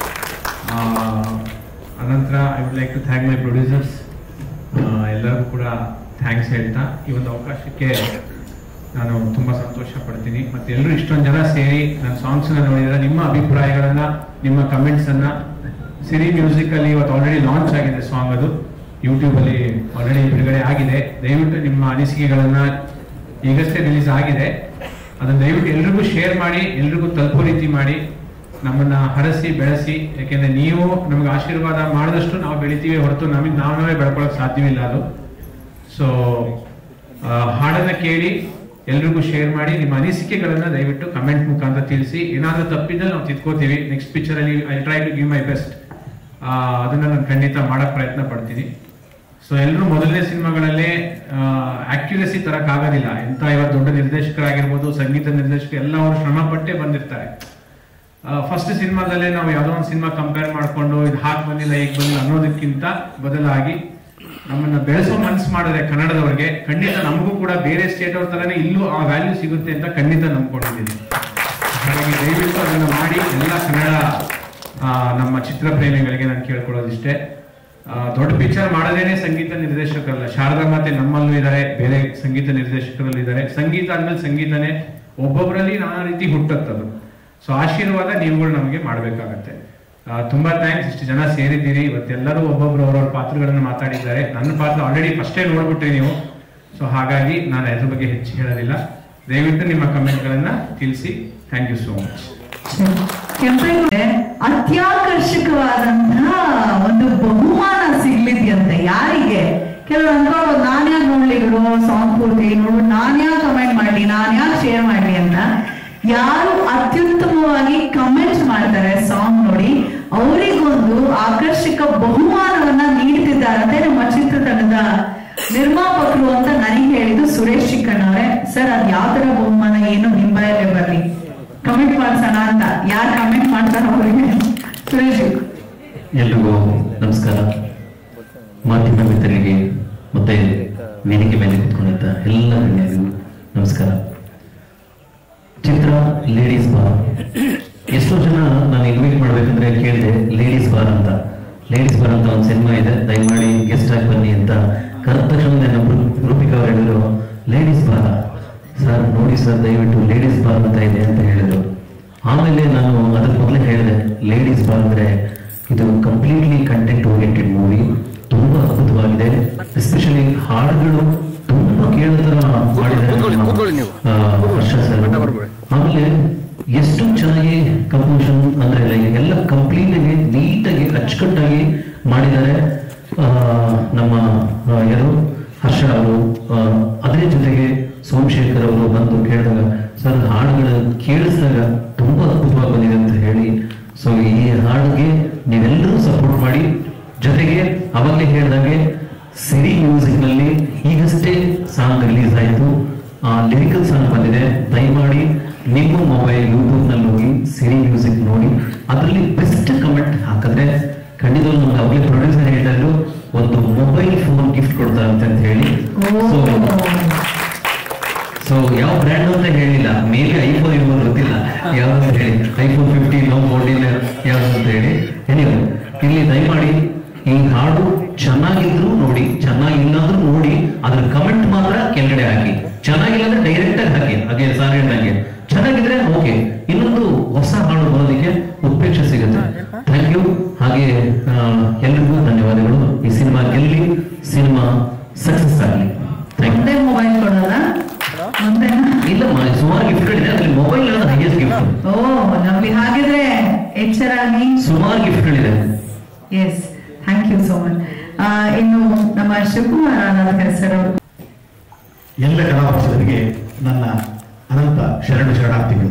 ಅನಂತರ I would like to thank my producers. ಎಲ್ಲರಿಗೂ ಕೂಡ ಥ್ಯಾಂಕ್ಸ್ ಹೇಳ್ತಾ ಈ ಒಂದು ಅವಕಾಶಕ್ಕೆ ನಾನು ತುಂಬಾ ಸಂತೋಷ ಪಡ್ತೀನಿ. ಮತ್ತೆ ಎಲ್ಲರೂ ಇಷ್ಟೊಂದು ಜನ ಸೇರಿ ನನ್ನ ಸಾಂಗ್ಸ್ ನೋಡಿದ್ರೆ ನಿಮ್ಮ ಅಭಿಪ್ರಾಯಗಳನ್ನ, ನಿಮ್ಮ ಕಮೆಂಟ್ಸ್ ಅನ್ನ ಸಿರಿ ಮ್ಯೂಸಿಕ್ ಅಲ್ಲಿ ಇವತ್ತು ಆಲ್ರೆಡಿ ಲಾಂಚ್ ಆಗಿದೆ ಸಾಂಗ್, ಅದು ಯೂಟ್ಯೂಬ್ ಅಲ್ಲಿ ಆಲ್ರೆಡಿ ಬಿಡುಗಡೆ ಆಗಿದೆ. ದಯವಿಟ್ಟು ನಿಮ್ಮ ಅನಿಸಿಕೆಗಳನ್ನ, ಈಗಷ್ಟೇ ರಿಲೀಸ್ ಆಗಿದೆ, ಅದನ್ನ ದಯವಿಟ್ಟು ಎಲ್ರಿಗೂ ಶೇರ್ ಮಾಡಿ, ಎಲ್ರಿಗೂ ತಲುಪೋ ರೀತಿ ಮಾಡಿ, ನಮ್ಮನ್ನ ಹರಸಿ ಬೆಳೆಸಿ. ಯಾಕೆಂದ್ರೆ ನೀವು ನಮ್ಗೆ ಆಶೀರ್ವಾದ ಮಾಡಿದಷ್ಟು ನಾವು ಬೆಳಿತೀವಿ ಹೊರತು ನಮಗೆ ನಾವೇ ಬೆಳ್ಕೊಳಕ್ ಸಾಧ್ಯವಿಲ್ಲ ಅದು. ಸೊ ಹಾಡನ್ನ ಕೇಳಿ ಎಲ್ರಿಗೂ ಶೇರ್ ಮಾಡಿ, ನಿಮ್ಮ ಅನಿಸಿಕೆಗಳನ್ನ ದಯವಿಟ್ಟು ಕಮೆಂಟ್ ಮುಖಾಂತರ ತಿಳಿಸಿ. ಏನಾದ್ರೂ ತಪ್ಪಿದ್ರೆ ನಾವು ತಿದ್ಕೋತೀವಿ. ನೆಕ್ಸ್ಟ್ ಪಿಕ್ಚರ್ ಅಲ್ಲಿ I try to give my best. ಅದನ್ನ ನಾನು ಖಂಡಿತ ಮಾಡಕ್ ಪ್ರಯತ್ನ ಪಡ್ತೀನಿ. ಸೊ ಎಲ್ಲರೂ ಮೊದಲನೇ ಸಿನಿಮಾಗಳಲ್ಲೇ ಆಕ್ಯುರಸಿ ತರಕ್ ಆಗೋದಿಲ್ಲ. ಎಂತ ಇವತ್ತು ದೊಡ್ಡ ನಿರ್ದೇಶಕರಾಗಿರ್ಬೋದು, ಸಂಗೀತ ನಿರ್ದೇಶಕರು ಎಲ್ಲ ಅವರು ಶ್ರಮ ಪಟ್ಟೆ ಬಂದಿರ್ತಾರೆ. ಫಸ್ಟ್ ಸಿನಿಮಾದಲ್ಲೇ ನಾವು ಯಾವ್ದೋ ಒಂದು ಸಿನಿಮಾ ಕಂಪೇರ್ ಮಾಡ್ಕೊಂಡು ಇದು ಹಾಕ್ ಬಂದಿಲ್ಲ ಈಗ ಬಂದಿಲ್ಲ ಅನ್ನೋದಕ್ಕಿಂತ ಬದಲಾಗಿ ನಮ್ಮನ್ನ ಬೆಳೆಸೋ ಮನ್ಸು ಮಾಡಿದ್ರೆ ಕನ್ನಡದವ್ರಿಗೆ ಖಂಡಿತ ನಮಗೂ ಕೂಡ ಬೇರೆ ಸ್ಟೇಟ್ ಅವ್ರ ತರನೇ ಇಲ್ಲೂ ಆ ವ್ಯಾಲ್ಯೂ ಸಿಗುತ್ತೆ ಅಂತ ಖಂಡಿತ ನಂಬ್ಕೊಂಡಿದ್ದೀನಿ. ಹಾಗಾಗಿ ದಯವಿಟ್ಟು ಅದನ್ನ ಮಾಡಿ ಎಲ್ಲ ಕನ್ನಡ ನಮ್ಮ ಚಿತ್ರಪ್ರೇಮಿಗಳಿಗೆ ನಾನು ಕೇಳ್ಕೊಳ್ಳೋದಿಷ್ಟೇ. ದೊಡ್ಡ ಪಿಕ್ಚರ್ ಮಾಡೋದೇನೆ ಸಂಗೀತ ನಿರ್ದೇಶಕರಲ್ಲ, ಶಾರದಾ ಮಾತೆ ನಮ್ಮಲ್ಲೂ ಇದ್ದಾರೆ, ಬೇರೆ ಸಂಗೀತ ನಿರ್ದೇಶಕರಲ್ಲೂ ಇದ್ದಾರೆ. ಸಂಗೀತ ಆದ್ಮೇಲೆ ಸಂಗೀತನೇ ಒಬ್ಬೊಬ್ಬರಲ್ಲಿ ನಾನಾ ರೀತಿ ಹುಟ್ಟುತ್ತದು. ಸೊ ಆಶೀರ್ವಾದ ನೀವುಗಳು ನಮಗೆ ಮಾಡ್ಬೇಕಾಗತ್ತೆ. ತುಂಬಾ ಥ್ಯಾಂಕ್ಸ್, ಇಷ್ಟು ಜನ ಸೇರಿದ್ದೀರಿ. ಇವತ್ತೆಲ್ಲರೂ ಒಬ್ಬೊಬ್ರು ಅವ್ರವ್ರ ಪಾತ್ರಗಳನ್ನ ಮಾತಾಡಿದ್ದಾರೆ. ನನ್ನ ಪಾತ್ರ ಆಲ್ರೆಡಿ ಫಸ್ಟೇ ನೋಡ್ಬಿಟ್ರಿ ನೀವು. ಸೊ ಹಾಗಾಗಿ ನಾನು ಅದ್ರ ಬಗ್ಗೆ ಹೆಚ್ಚು ಹೇಳೋದಿಲ್ಲ. ದಯವಿಟ್ಟು ನಿಮ್ಮ ಕಮೆಂಟ್ಗಳನ್ನ ತಿಳಿಸಿ. Thank you so much. ಅತ್ಯಾಕರ್ಷಕವಾದಂತಹ ಒಂದು ಬಹುಮಾನ ಸಿಗ್ಲಿದ್ಯಂತೆ ಯಾರಿಗೆ? ಕೆಲವರು ಅನ್ಕೊಳ್ಳೋದು ನಾನ್ಯಾಕೆ ನೋಡ್ಲಿಗಳು ಸಾಂಗ್ ಪೂರ್ತಿ ನೋಡ್ಬಿಟ್ಟು ನಾನ್ಯಾಕೆ ಕಮೆಂಟ್ ಮಾಡ್ಲಿ, ನಾನ್ಯಾಕೆ ಶೇರ್ ಮಾಡ್ಲಿ ಅಂತ. ಯಾರು ಅತ್ಯುತ್ತಮವಾಗಿ ಕಮೆಂಟ್ ಮಾಡ್ತಾರೆ ಸಾಂಗ್ ನೋಡಿ ಅವರಿಗೊಂದು ಆಕರ್ಷಕ ಬಹುಮಾನವನ್ನ ನೀಡ್ತಿದ್ದಾರಂತೆ ನಮ್ಮ ಚಿತ್ರತಂಡದ ನಿರ್ಮಾಪಕರು ಅಂತ ನನಗೆ ಹೇಳಿದ್ದು ಸುರೇಶ್ ಚಿಕ್ಕಣ್ಣವ್ರೆ. ಸರ್ ಅದ್ ಯಾವ ತರ ಬಹುಮಾನ, ಏನು ನಿಂಬಾಯಲ್ಲೇ ಬರ್ಲಿ, ಕಮೆಂಟ್ ಮಾಡ್ಸೋಣ ಅಂತ. ಯಾರು ಕಮೆಂಟ್ ಮಾಡ್ತಾರ ಅವರಿಗೆ ಸುರೇಶ್. ಎಲ್ರಿಗೂ ನಮಸ್ಕಾರ. ಮಾಧ್ಯಮ ಮಿತ್ರರಿಗೆ ಮತ್ತೆ ವೇದಿಕೆ ಮೇಲೆ ಕುತ್ಕೊಂಡಿದ್ದ ಎಲ್ಲ ಗಣ್ಯರಿಗೂ ನಮಸ್ಕಾರ. ಚಿತ್ರ ಲೇಡೀಸ್ ಬಾರ್. ಎಷ್ಟೋ ಜನ ನಾನು ಇನ್ವೈಟ್ ಮಾಡ್ಬೇಕಂದ್ರೆ ಕೇಳಿದೆ ಲೇಡೀಸ್ ಬಾರ್ ಅಂತ. ಲೇಡೀಸ್ ಬಾರ್ ಅಂತ ಒಂದು ಸಿನಿಮಾ ಇದೆ, ದಯಮಾಡಿ ಗೆಸ್ಟ್ ಆಗಿ ಬನ್ನಿ ಅಂತ ಕರೆದ ತಕ್ಷಣ ನಮ್ಮ ರೂಪಿಕಾ ಅವರು ಹೇಳಿದ್ರು ಲೇಡೀಸ್ ಬಾರ್ ಸರ್, ನೋಡಿ ಸರ್ ದಯವಿಟ್ಟು ಲೇಡೀಸ್ ಬಾರ್ ಅಂತ ಇದೆ ಅಂತ ಹೇಳಿದ್ರು. ಆಮೇಲೆ ನಾನು ಅದ್ರ ಮೊದಲೇ ಹೇಳಿದೆ ಲೇಡೀಸ್ ಬಾರ್ ಅಂದ್ರೆ ಇದು ಕಂಪ್ಲೀಟ್ಲಿ ಕಂಟೆಂಟ್ ಓರಿಯೆಂಟೆಡ್ ಮೂವಿ, ತುಂಬಾ ಅದ್ಭುತವಾಗಿದೆ. ಎಸ್ಪೆಷಲಿ ಹಾಡುಗಳು ತುಂಬಾ ಕೇಳಿದ್ರ ಮಾಡಿದ್ದಾರೆ ಹರ್ಷ ಸರ್. ಆಮೇಲೆ ಎಷ್ಟು ಚೆನ್ನಾಗಿ ಕಂಪೋಸಿಷನ್ ಅಂದ್ರೆ ಎಲ್ಲ ಕಂಪ್ಲೀಟ್ ಆಗಿ ನೀಟಾಗಿ ಅಚ್ಚುಕಟ್ಟಾಗಿ ಮಾಡಿದ್ದಾರೆ ನಮ್ಮ ಯಾರು ಹರ್ಷ ಅವರು. ಅದ್ರ ಜೊತೆಗೆ ಸೋಮಶೇಖರ್ ಅವರು ಬಂದು ಕೇಳಿದಾಗ ಸರ್ ಹಾಡುಗಳು ಕೇಳಿಸಿದಾಗ ತುಂಬಾ ಅದ್ಭುತವಾಗಿ ಬಂದಿದೆ ಅಂತ ಹೇಳಿ. ಸೊ ಈ ಹಾಡಿಗೆ ನೀವೆಲ್ಲರೂ ಸಪೋರ್ಟ್ ಮಾಡಿ. ಜೊತೆಗೆ ಅವಾಗಲೇ ಹೇಳಿದಾಗೆ ಸಿರಿ ಮ್ಯೂಸಿಕ್ ನಲ್ಲಿ ಈಗಷ್ಟೇ ಸಾಂಗ್ ರಿಲೀಸ್ ಆಯಿತು, ಲಿರಿಕಲ್ ಸಾಂಗ್ ಬಂದಿದೆ. ದಯಮಾಡಿ ನಿಮ್ಮ ಮೊಬೈಲ್ ಯೂಟ್ಯೂಬ್ ನಲ್ಲಿ ಹೋಗಿ ಸಿರಿ ಮ್ಯೂಸಿಕ್ ನೋಡಿ, ಅದರಲ್ಲಿ ಬೆಸ್ಟ್ ಕಮೆಂಟ್ ಹಾಕಿದ್ರೆ ಖಂಡಿತ ನಮ್ಗೆ ಅವಾಗಲೇ ಪ್ರೊಡ್ಯೂಸರ್ ಹೇಳಿದ್ರು ಒಂದು ಮೊಬೈಲ್ ಫೋನ್ ಗಿಫ್ಟ್ ಕೊಡ್ತಾರಂತೆ ಅಂತ ಹೇಳಿ. ಸೊ ಯಾವ ಬ್ರ್ಯಾಂಡ್ ಅಂತ ಹೇಳಿಲ್ಲ, ಮೇಲೆ ಐಫೋನ್ ಇರ್ಬೋದು ಗೊತ್ತಿಲ್ಲ ಯಾವ್ದು ಅಂತ ಹೇಳಿ, ಐಫೋನ್ 15 14 ಯಾವ್ದು ಅಂತ ಹೇಳಿ. ಏನಿಲ್ಲ, ಇಲ್ಲಿ ದಯಮಾಡಿ ಈ ಹಾಡು ಚೆನ್ನಾಗಿದ್ರು ನೋಡಿ, ಚೆನ್ನಾಗಿಲ್ಲಾದ್ರೂ ನೋಡಿ, ಅದ್ರ ಕಮೆಂಟ್ ಮಾತ್ರ ಕೆಳಗಡೆ ಹಾಕಿ. ಚೆನ್ನಾಗಿಲ್ಲ ಅಂದ್ರೆ ಡೈರೆಕ್ಟ್ ಆಗಿ ಹಾಕಿ. ಹಾಗೆ ಸಾರ್ ಹೇಳ್ದಂಗೆ ಚೆನ್ನಾಗಿದ್ರೆ ಓಕೆ, ಇನ್ನೊಂದು ಹೊಸ ಹಾಡು ಬರೋದಕ್ಕೆ ಉತ್ಪ್ರೇಕ್ಷೆ ಸಿಗುತ್ತೆ. Thank you. ಹಾಗೆ ಎಲ್ರಿಗೂ ಧನ್ಯವಾದಗಳು. ಈ ಸಿನಿಮಾ ಗೆಲ್ಲಿ, ಸಿನಿಮಾ ಸಕ್ಸಸ್ ಆಗಲಿ. ಮೊಬೈಲ್ ಕೊಡೋಣ ಇಲ್ಲ, ಸುಮಾರು ಗಿಫ್ಟ್ಗಳಿದೆ, ಅದ್ರಲ್ಲಿ ಮೊಬೈಲ್ ಹೈಯೆಸ್ಟ್ ಗಿಫ್ಟ್. ಓ ನಮ್ಗೆ ಹಾಗಿದ್ರೆ ಎಚ್ಚರಾಗಿ ಸುಮಾರು ಗಿಫ್ಟ್ಗಳಿದೆ. Yes, thank you so much. ಇನ್ನು ನಮ್ಮ ಶಿವಕುಮಾರ್ ಆನಂದ್ ಸರ್ ಅವರು. ಎಲ್ಲ ಕಲಾವಿದರಿಗೆ ನನ್ನ ಅನಂತ ಶರಣಾರ್ಥಿಗಳು.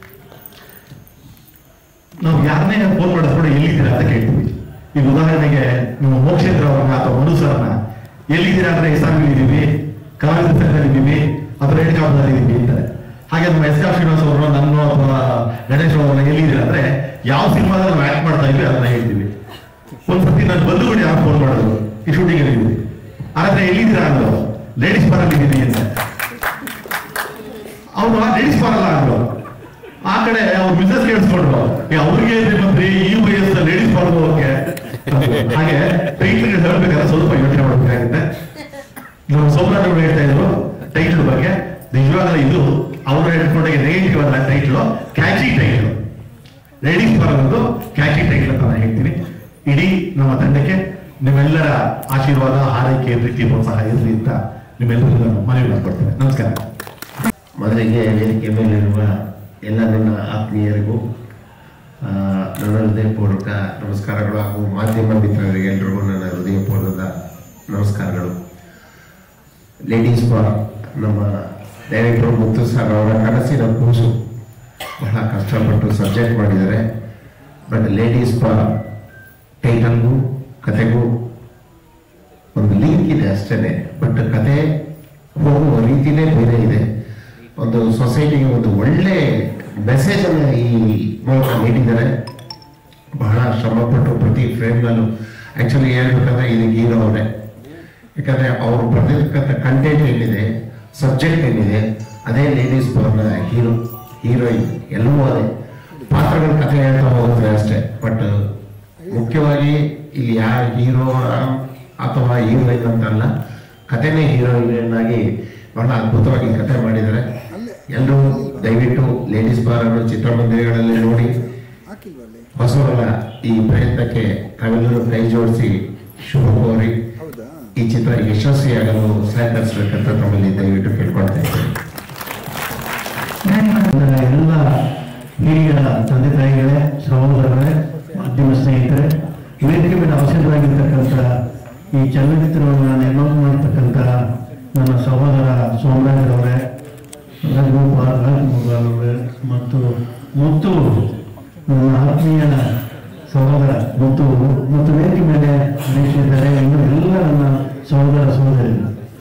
ನಾವು ಯಾರನ್ನೇ ಫೋನ್ ಮಾಡಿದ್ರು ಕೂಡ ಎಲ್ಲಿದ್ದೀರಾ ಅಂತ ಕೇಳ್ತೀವಿ. ಈಗ ಉದಾಹರಣೆಗೆ ನಿಮ್ಮ ಮೋಕ್ಷೇಂದ್ರ ಅವ್ರನ್ನ ಅಥವಾ ಮನು ಸರ್ನ ಎಲ್ಲಿದ್ದೀರಾ ಅಂದ್ರೆ ಎಸ್ಆರ್ಬಿಲಿದ್ದೀವಿ, ಕಲಾವಿದ ಸಂಘದಲ್ಲಿದ್ದೀವಿ, ಅಥವಾ ರೇಣುಕಾ ಇದ್ದೀವಿ ಅಂತಾರೆ. ಹಾಗೆ ನಮ್ಮ ಎಸ್ ಆರ್ ಶ್ರೀನಿವಾಸ್ ಅವರು, ನನ್ನ ಅಥವಾ ಗಣೇಶ್ ಅವ್ರನ್ನ ಎಲ್ಲಿದ್ದೀರಾ ಅಂದ್ರೆ ಯಾವ ಸಿನಿಮಾದಲ್ಲಿ ನಾವು ಆಕ್ಟ್ ಮಾಡ್ತಾ ಇದ್ವಿ ಅದನ್ನ ಹೇಳ್ತೀವಿ. ಒಂದ್ಸತಿ ನನ್ನ ಬಂಧುಗಳು ಯಾರು ಫೋನ್ ಮಾಡಿದ್ರು, ಈ ಶೂಟಿಂಗ್ ಇದ್ದೀವಿ, ಆದ್ರೆ ಎಲ್ಲಿದ್ದೀರಾ ಅಂದ್ರು ಲೇಡೀಸ್ ಬಾರಲ್ಲಿ ಇದ್ದೀವಿ ಅಂತ. ಅವ್ರು ಲೇಡೀಸ್ ಬರಲ್ಲ ಅಂದ್ರು. ಆ ಕಡೆ ಅವ್ರು ಬಿಸ್ನೆಸ್ ಕೇಳಿಸ್ಕೊಂಡ್ರು, ಅವ್ರಿಗೆ ಬಂದ್ರಿ ಈ ವಯಸ್ಸು ಲೇಡೀಸ್ ಬಾರ್ದು ಹೋಗಕ್ಕೆ. ಹಾಗೆ ಟೈಟ್ಲ್ ಹೇಳ್ಬೇಕಾದ್ರೆ ಸ್ವಲ್ಪ ಯೋಚನೆ ಮಾಡಬೇಕಾಗುತ್ತೆ. ನಾವು ಸೋಮರಾಜ್ ಅವರು ಹೇಳ್ತಾ ಇದ್ರು ಟೈಟ್ಲ್ ಬಗ್ಗೆ. ನಿಜವಾಗ್ಲೂ ಇದು ಅವರು ಹೇಳ್ಕೊಂಡಾಗ ನೆಗೆಟಿವ್ ಅಲ್ಲ, ಟೈಟ್ಲು ಕ್ಯಾಚಿ ಟೈಟ್ಲು. ಲೇಡೀಸ್ ಬರೋದು ಕ್ಯಾಚಿ ಟೈಟ್ಲ್ ಅಂತ ನಾನು ಹೇಳ್ತೀನಿ. ಇಡೀ ನಮ್ಮ ತಂಡಕ್ಕೆ ನಿಮ್ಮೆಲ್ಲರ ಆಶೀರ್ವಾದ, ಹಾರೈಕೆ, ಪ್ರೀತಿ, ಪ್ರೋತ್ಸಾಹ ಇರಲಿ ಅಂತ ನಿಮ್ಮೆಲ್ಲರಿಗೂ ಮನವಿ ಮಾಡ್ಕೊಡ್ತೇನೆ. ನಮಸ್ಕಾರ. ಮೊದಲಿಗೆ ವೇದಿಕೆ ಮೇಲಿರುವ ಎಲ್ಲ ನನ್ನ ಆತ್ಮೀಯರಿಗೂ ನನ್ನ ಹೃದಯಪೂರ್ವಕ ನಮಸ್ಕಾರಗಳು, ಹಾಗೂ ಮಾಧ್ಯಮ ಮಿತ್ರರಿಗೆ ಎಲ್ರಿಗೂ ನನ್ನ ಹೃದಯಪೂರ್ವಕ ನಮಸ್ಕಾರಗಳು. ಲೇಡೀಸ್ ಬಾರ್ ನಮ್ಮ ಡೈರೆಕ್ಟರ್ ಮುತ್ತು ಸರ್ ಅವರ ಕನಸಿನ ಕೂಸು. ಬಹಳ ಕಷ್ಟಪಟ್ಟು ಸಬ್ಜೆಕ್ಟ್ ಮಾಡಿದ್ದಾರೆ. ಬಟ್ ಲೇಡೀಸ್ ಬಾರ್ ಟೈಟಲ್ಗೂ ಕತೆಗೂ ಒಂದು ಲಿಂಕ್ ಇದೆ ಅಷ್ಟೇ. ಬಟ್ ಕತೆ ಹೋಗುವ ರೀತಿನೇ ಬೇರೆ ಇದೆ. ಒಂದು ಸೊಸೈಟಿಗೆ ಒಂದು ಒಳ್ಳೆ ಮೆಸೇಜ್ ಅನ್ನು ಈ ಮೂಲಕ ನೀಡಿದ್ದಾರೆ. ಬಹಳ ಶ್ರಮಪಟ್ಟು ಪ್ರತಿ ಫ್ರೇಮ್ನಲ್ಲೂ ಆಕ್ಚುಲಿ ಹೇಳ್ಬೇಕಂದ್ರೆ ಇದು ಹೀರೋ ಅವರೇ. ಯಾಕಂದ್ರೆ ಅವರು ಬರೆದಿರ್ತಕ್ಕಂಥ ಕಂಟೆಂಟ್ ಏನಿದೆ, ಸಬ್ಜೆಕ್ಟ್ ಏನಿದೆ, ಅದೇ ಲೇಡೀಸ್ ಬಾರ್ನ ಹೀರೋಯಿನ್ ಎಲ್ಲವೂ ಅದೇ. ಪಾತ್ರಗಳ ಕಥೆ ಹೇಳ್ತಾ ಹೋಗುತ್ತೆ ಅಷ್ಟೇ. ಬಟ್ ಮುಖ್ಯವಾಗಿ ಇಲ್ಲಿ ಯಾರು ಹೀರೋ ಅಥವಾ ಹೀರೋಯಿನ್ ಅಂತಲ್ಲ, ಕಥೆನೇ ಹೀರೋಯಿನ್ ಆಗಿ ಬಹಳ ಅದ್ಭುತವಾಗಿ ಕಥೆ ಮಾಡಿದ್ದಾರೆ. ಎಲ್ಲರೂ ದಯವಿಟ್ಟು ಲೇಡೀಸ್ ಬಾರ್ ಅನ್ನು ಚಿತ್ರಮಂದಿರಗಳಲ್ಲಿ ನೋಡಿ ಹೊಸವರ ಈ ಪ್ರಯತ್ನಕ್ಕೆ ತಾವೆಲ್ಲರೂ ಕೈ ಜೋಡಿಸಿ ಶುಭ ಕೋರಿ ಈ ಚಿತ್ರ ಯಶಸ್ವಿಯಾಗಲು ಸಹಕರಿಸಬೇಕಂತ ತಮ್ಮಲ್ಲಿ ದಯವಿಟ್ಟು ಕೇಳ್ಕೊಳ್ತಾ ಇದ್ದೇನೆ. ಎಲ್ಲ ಹಿರಿಯ ತಂದೆ ತಾಯಿಗಳೇ, ಸಹೋದರರೇ, ಮಾಧ್ಯಮ ಸ್ನೇಹಿತರೆ, ವೇದಿಕೆ ಮೇಲೆ ಅವಶ್ಯಕವಾಗಿರ್ತಕ್ಕಂಥ ಈ ಚಲನಚಿತ್ರವನ್ನು ನಿರ್ಮಾಣ ಮಾಡತಕ್ಕಂಥ ನನ್ನ ಸಹೋದರ ಸೋಮರಾಜ್ ಅವರೇ, ರಾಜಗೋಪಾಲ್ ಅವರೇ ಮತ್ತು ಮುತ್ತು, ನನ್ನ ಆತ್ಮೀಯ ಸಹೋದರ ಮುತ್ತು ಮತ್ತು ವೇದಿಕೆ ಮೇಲೆ ನಿಲ್ಲಿಸಿದ್ದಾರೆ ಇನ್ನು ಎಲ್ಲ ನನ್ನ ಸಹೋದರ ಸಹೋದರಿ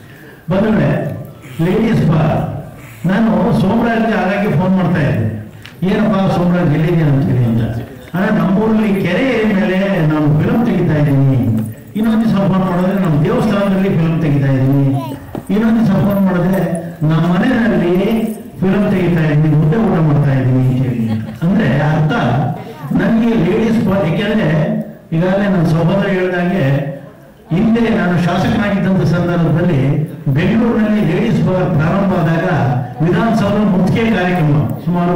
ಬಂದರೆ ಲೇಡೀಸ್ ಬಾರ್. ನಾನು ಸೋಮರಾಜ್ಗೆ ಹಾಗಾಗಿ ಫೋನ್ ಮಾಡ್ತಾ ಇದ್ದೆ, ಏನಪ್ಪ ಸೋಮರಾಜ್ ಎಲ್ಲಿದೆ ಅಂತೀನಿ ಅಂತ. ಆದರೆ ನಮ್ಮೂರಲ್ಲಿ ಕೆರೆ ಮೇಲೆ ನಾನು ಫಿಲಮ್ ತೆಗಿತಾ ಇದ್ದೀನಿ. ಇನ್ನೊಂದು ದಿವಸ ಫೋನ್ ಮಾಡಿದ್ರೆ ನಮ್ಮ ದೇವಸ್ಥಾನದಲ್ಲಿ ಫಿಲಮ್ ತೆಗಿತಾ ಇದ್ದೀನಿ. ಇನ್ನೊಂದು ದಿವಸ ಫೋನ್ ಮಾಡಿದ್ರೆ ನಮ್ಮ ಮನೆಯಲ್ಲಿ ಫಿಲಮ್ ತೆಗಿತಾ ಇದ್ದೀನಿ, ಊಟ ಮಾಡ್ತಾ ಇದ್ದೀನಿ ಅಂತ ಹೇಳಿ. ಅಂದ್ರೆ ಅರ್ಥ ನನಗೆ ಲೇಡೀಸ್ ಬಾರ್, ಯಾಕೆಂದ್ರೆ ಈಗಾಗಲೇ ನನ್ನ ಸಹೋದರ ಹೇಳಿದಾಗೆ ಹಿಂದೆ ನಾನು ಶಾಸಕನಾಗಿದ್ದಂಥ ಸಂದರ್ಭದಲ್ಲಿ ಬೆಂಗಳೂರಿನಲ್ಲಿ ಲೇಡೀಸ್ ಬಾರ್ ಪ್ರಾರಂಭ ಆದಾಗ ವಿಧಾನಸೌಧ ಮುತ್ತಿಗೆ ಕಾರ್ಯಕ್ರಮ, ಸುಮಾರು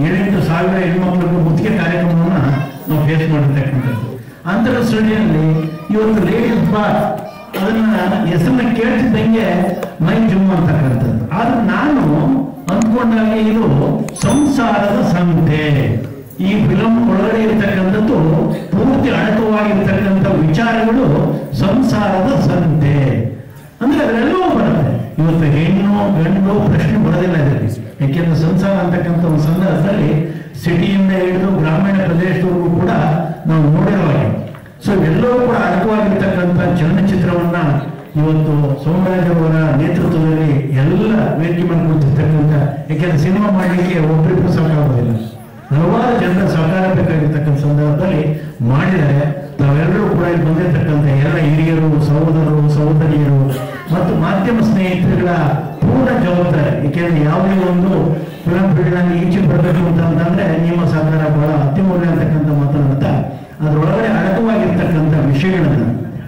7,000 ಹೆಣ್ಮಕ್ಳಿಗೂ ಮುತ್ತಿಗೆ ಕಾರ್ಯಕ್ರಮವನ್ನ ನಾವು ಫೇಸ್ ಮಾಡಿರ್ತಕ್ಕಂಥದ್ದು. ಅಂತರ ಸೃಷ್ಟಿಯಲ್ಲಿ ಇವತ್ತು ಲೇಡೀಸ್ ಬಾರ್ ಅದನ್ನ ಹೆಸರನ್ನ ಕೇಳ್ತಿದ್ದಂಗೆ ಮೈ ಜುಮ್ ಅಂತಕ್ಕಂಥದ್ದು. ಆದ್ರೆ ನಾನು ಅಂದ್ಕೊಂಡಾಗ ಇದು ಸಂಸಾರದ ಸಂತೆ. ಈ ಫಿಲಂ ಒಳಗಡೆ ಇರತಕ್ಕಂಥದ್ದು ಪೂರ್ತಿ ಅಡಕವಾಗಿರ್ತಕ್ಕಂಥ ವಿಚಾರಗಳು ಸಂಸಾರದ ಸಂತೆ ಅಂದ್ರೆ ಅದರೆಲ್ಲವೂ ಬರುತ್ತೆ. ಇವತ್ತು ಹೆಣ್ಣು ಗಂಡು ಪ್ರಶ್ನೆ ಬರೋದಿಲ್ಲ ಇದರಲ್ಲಿ. ಯಾಕೆಂದ್ರೆ ಸಂಸಾರ ಅಂತಕ್ಕಂಥ ಒಂದು ಸಂದರ್ಭದಲ್ಲಿ ಸಿಟಿಯಿಂದ ಹಿಡಿದು ಗ್ರಾಮೀಣ ಪ್ರದೇಶದವರೆಗೂ ಕೂಡ ನಾವು ನೋಡಿರೋ ಹಾಗೆ. ಸೊ ಎಲ್ಲವೂ ಕೂಡ ಅಡಕವಾಗಿರ್ತಕ್ಕಂಥ ಚಲನಚಿತ್ರವನ್ನ ಇವತ್ತು ಸೋಮರಾಜ್ ಅವರ ನೇತೃತ್ವದಲ್ಲಿ ಎಲ್ಲ ವೇದಿಕೆ ಮೇಲೆ ಕೂತಿರ್ತಕ್ಕಂಥ, ಯಾಕೆಂದ್ರೆ ಸಿನಿಮಾ ಮಾಡಲಿಕ್ಕೆ ಒಬ್ಬರಿಗೂ ಸಾಕಾಗೋದಿಲ್ಲ, ಹಲವಾರು ಜನರ ಸಹಕಾರ ಬೇಕಾಗಿರ್ತಕ್ಕಂಥ ಸಂದರ್ಭದಲ್ಲಿ ಮಾಡಿದರೆ ನಾವೆಲ್ಲರೂ ಕೂಡ ಇಲ್ಲಿ ಬಂದಿರತಕ್ಕಂಥ ಎಲ್ಲ ಹಿರಿಯರು, ಸಹೋದರರು, ಸಹೋದರಿಯರು ಮತ್ತು ಮಾಧ್ಯಮ ಸ್ನೇಹಿತರುಗಳ ಪೂರ್ಣ ಜವಾಬ್ದಾರಿ. ಏಕೆಂದ್ರೆ ಯಾವುದೇ ಒಂದು ಫಿಲಂ ಫೀಲ್ಡ್ನಲ್ಲಿ ಈಚೆ ಬರಬೇಕು ಅಂತಂದ್ರೆ ನಿಮ್ಮ ಸಹಕಾರ ಬಹಳ ಅತ್ಯಮೂಲ್ಯ ಅಂತಕ್ಕಂಥ ಮಾತನಾಡ್ತಾ ಅದರೊಳಗಡೆ ಅಡಕವಾಗಿರ್ತಕ್ಕಂಥ ವಿಷಯಗಳನ್ನ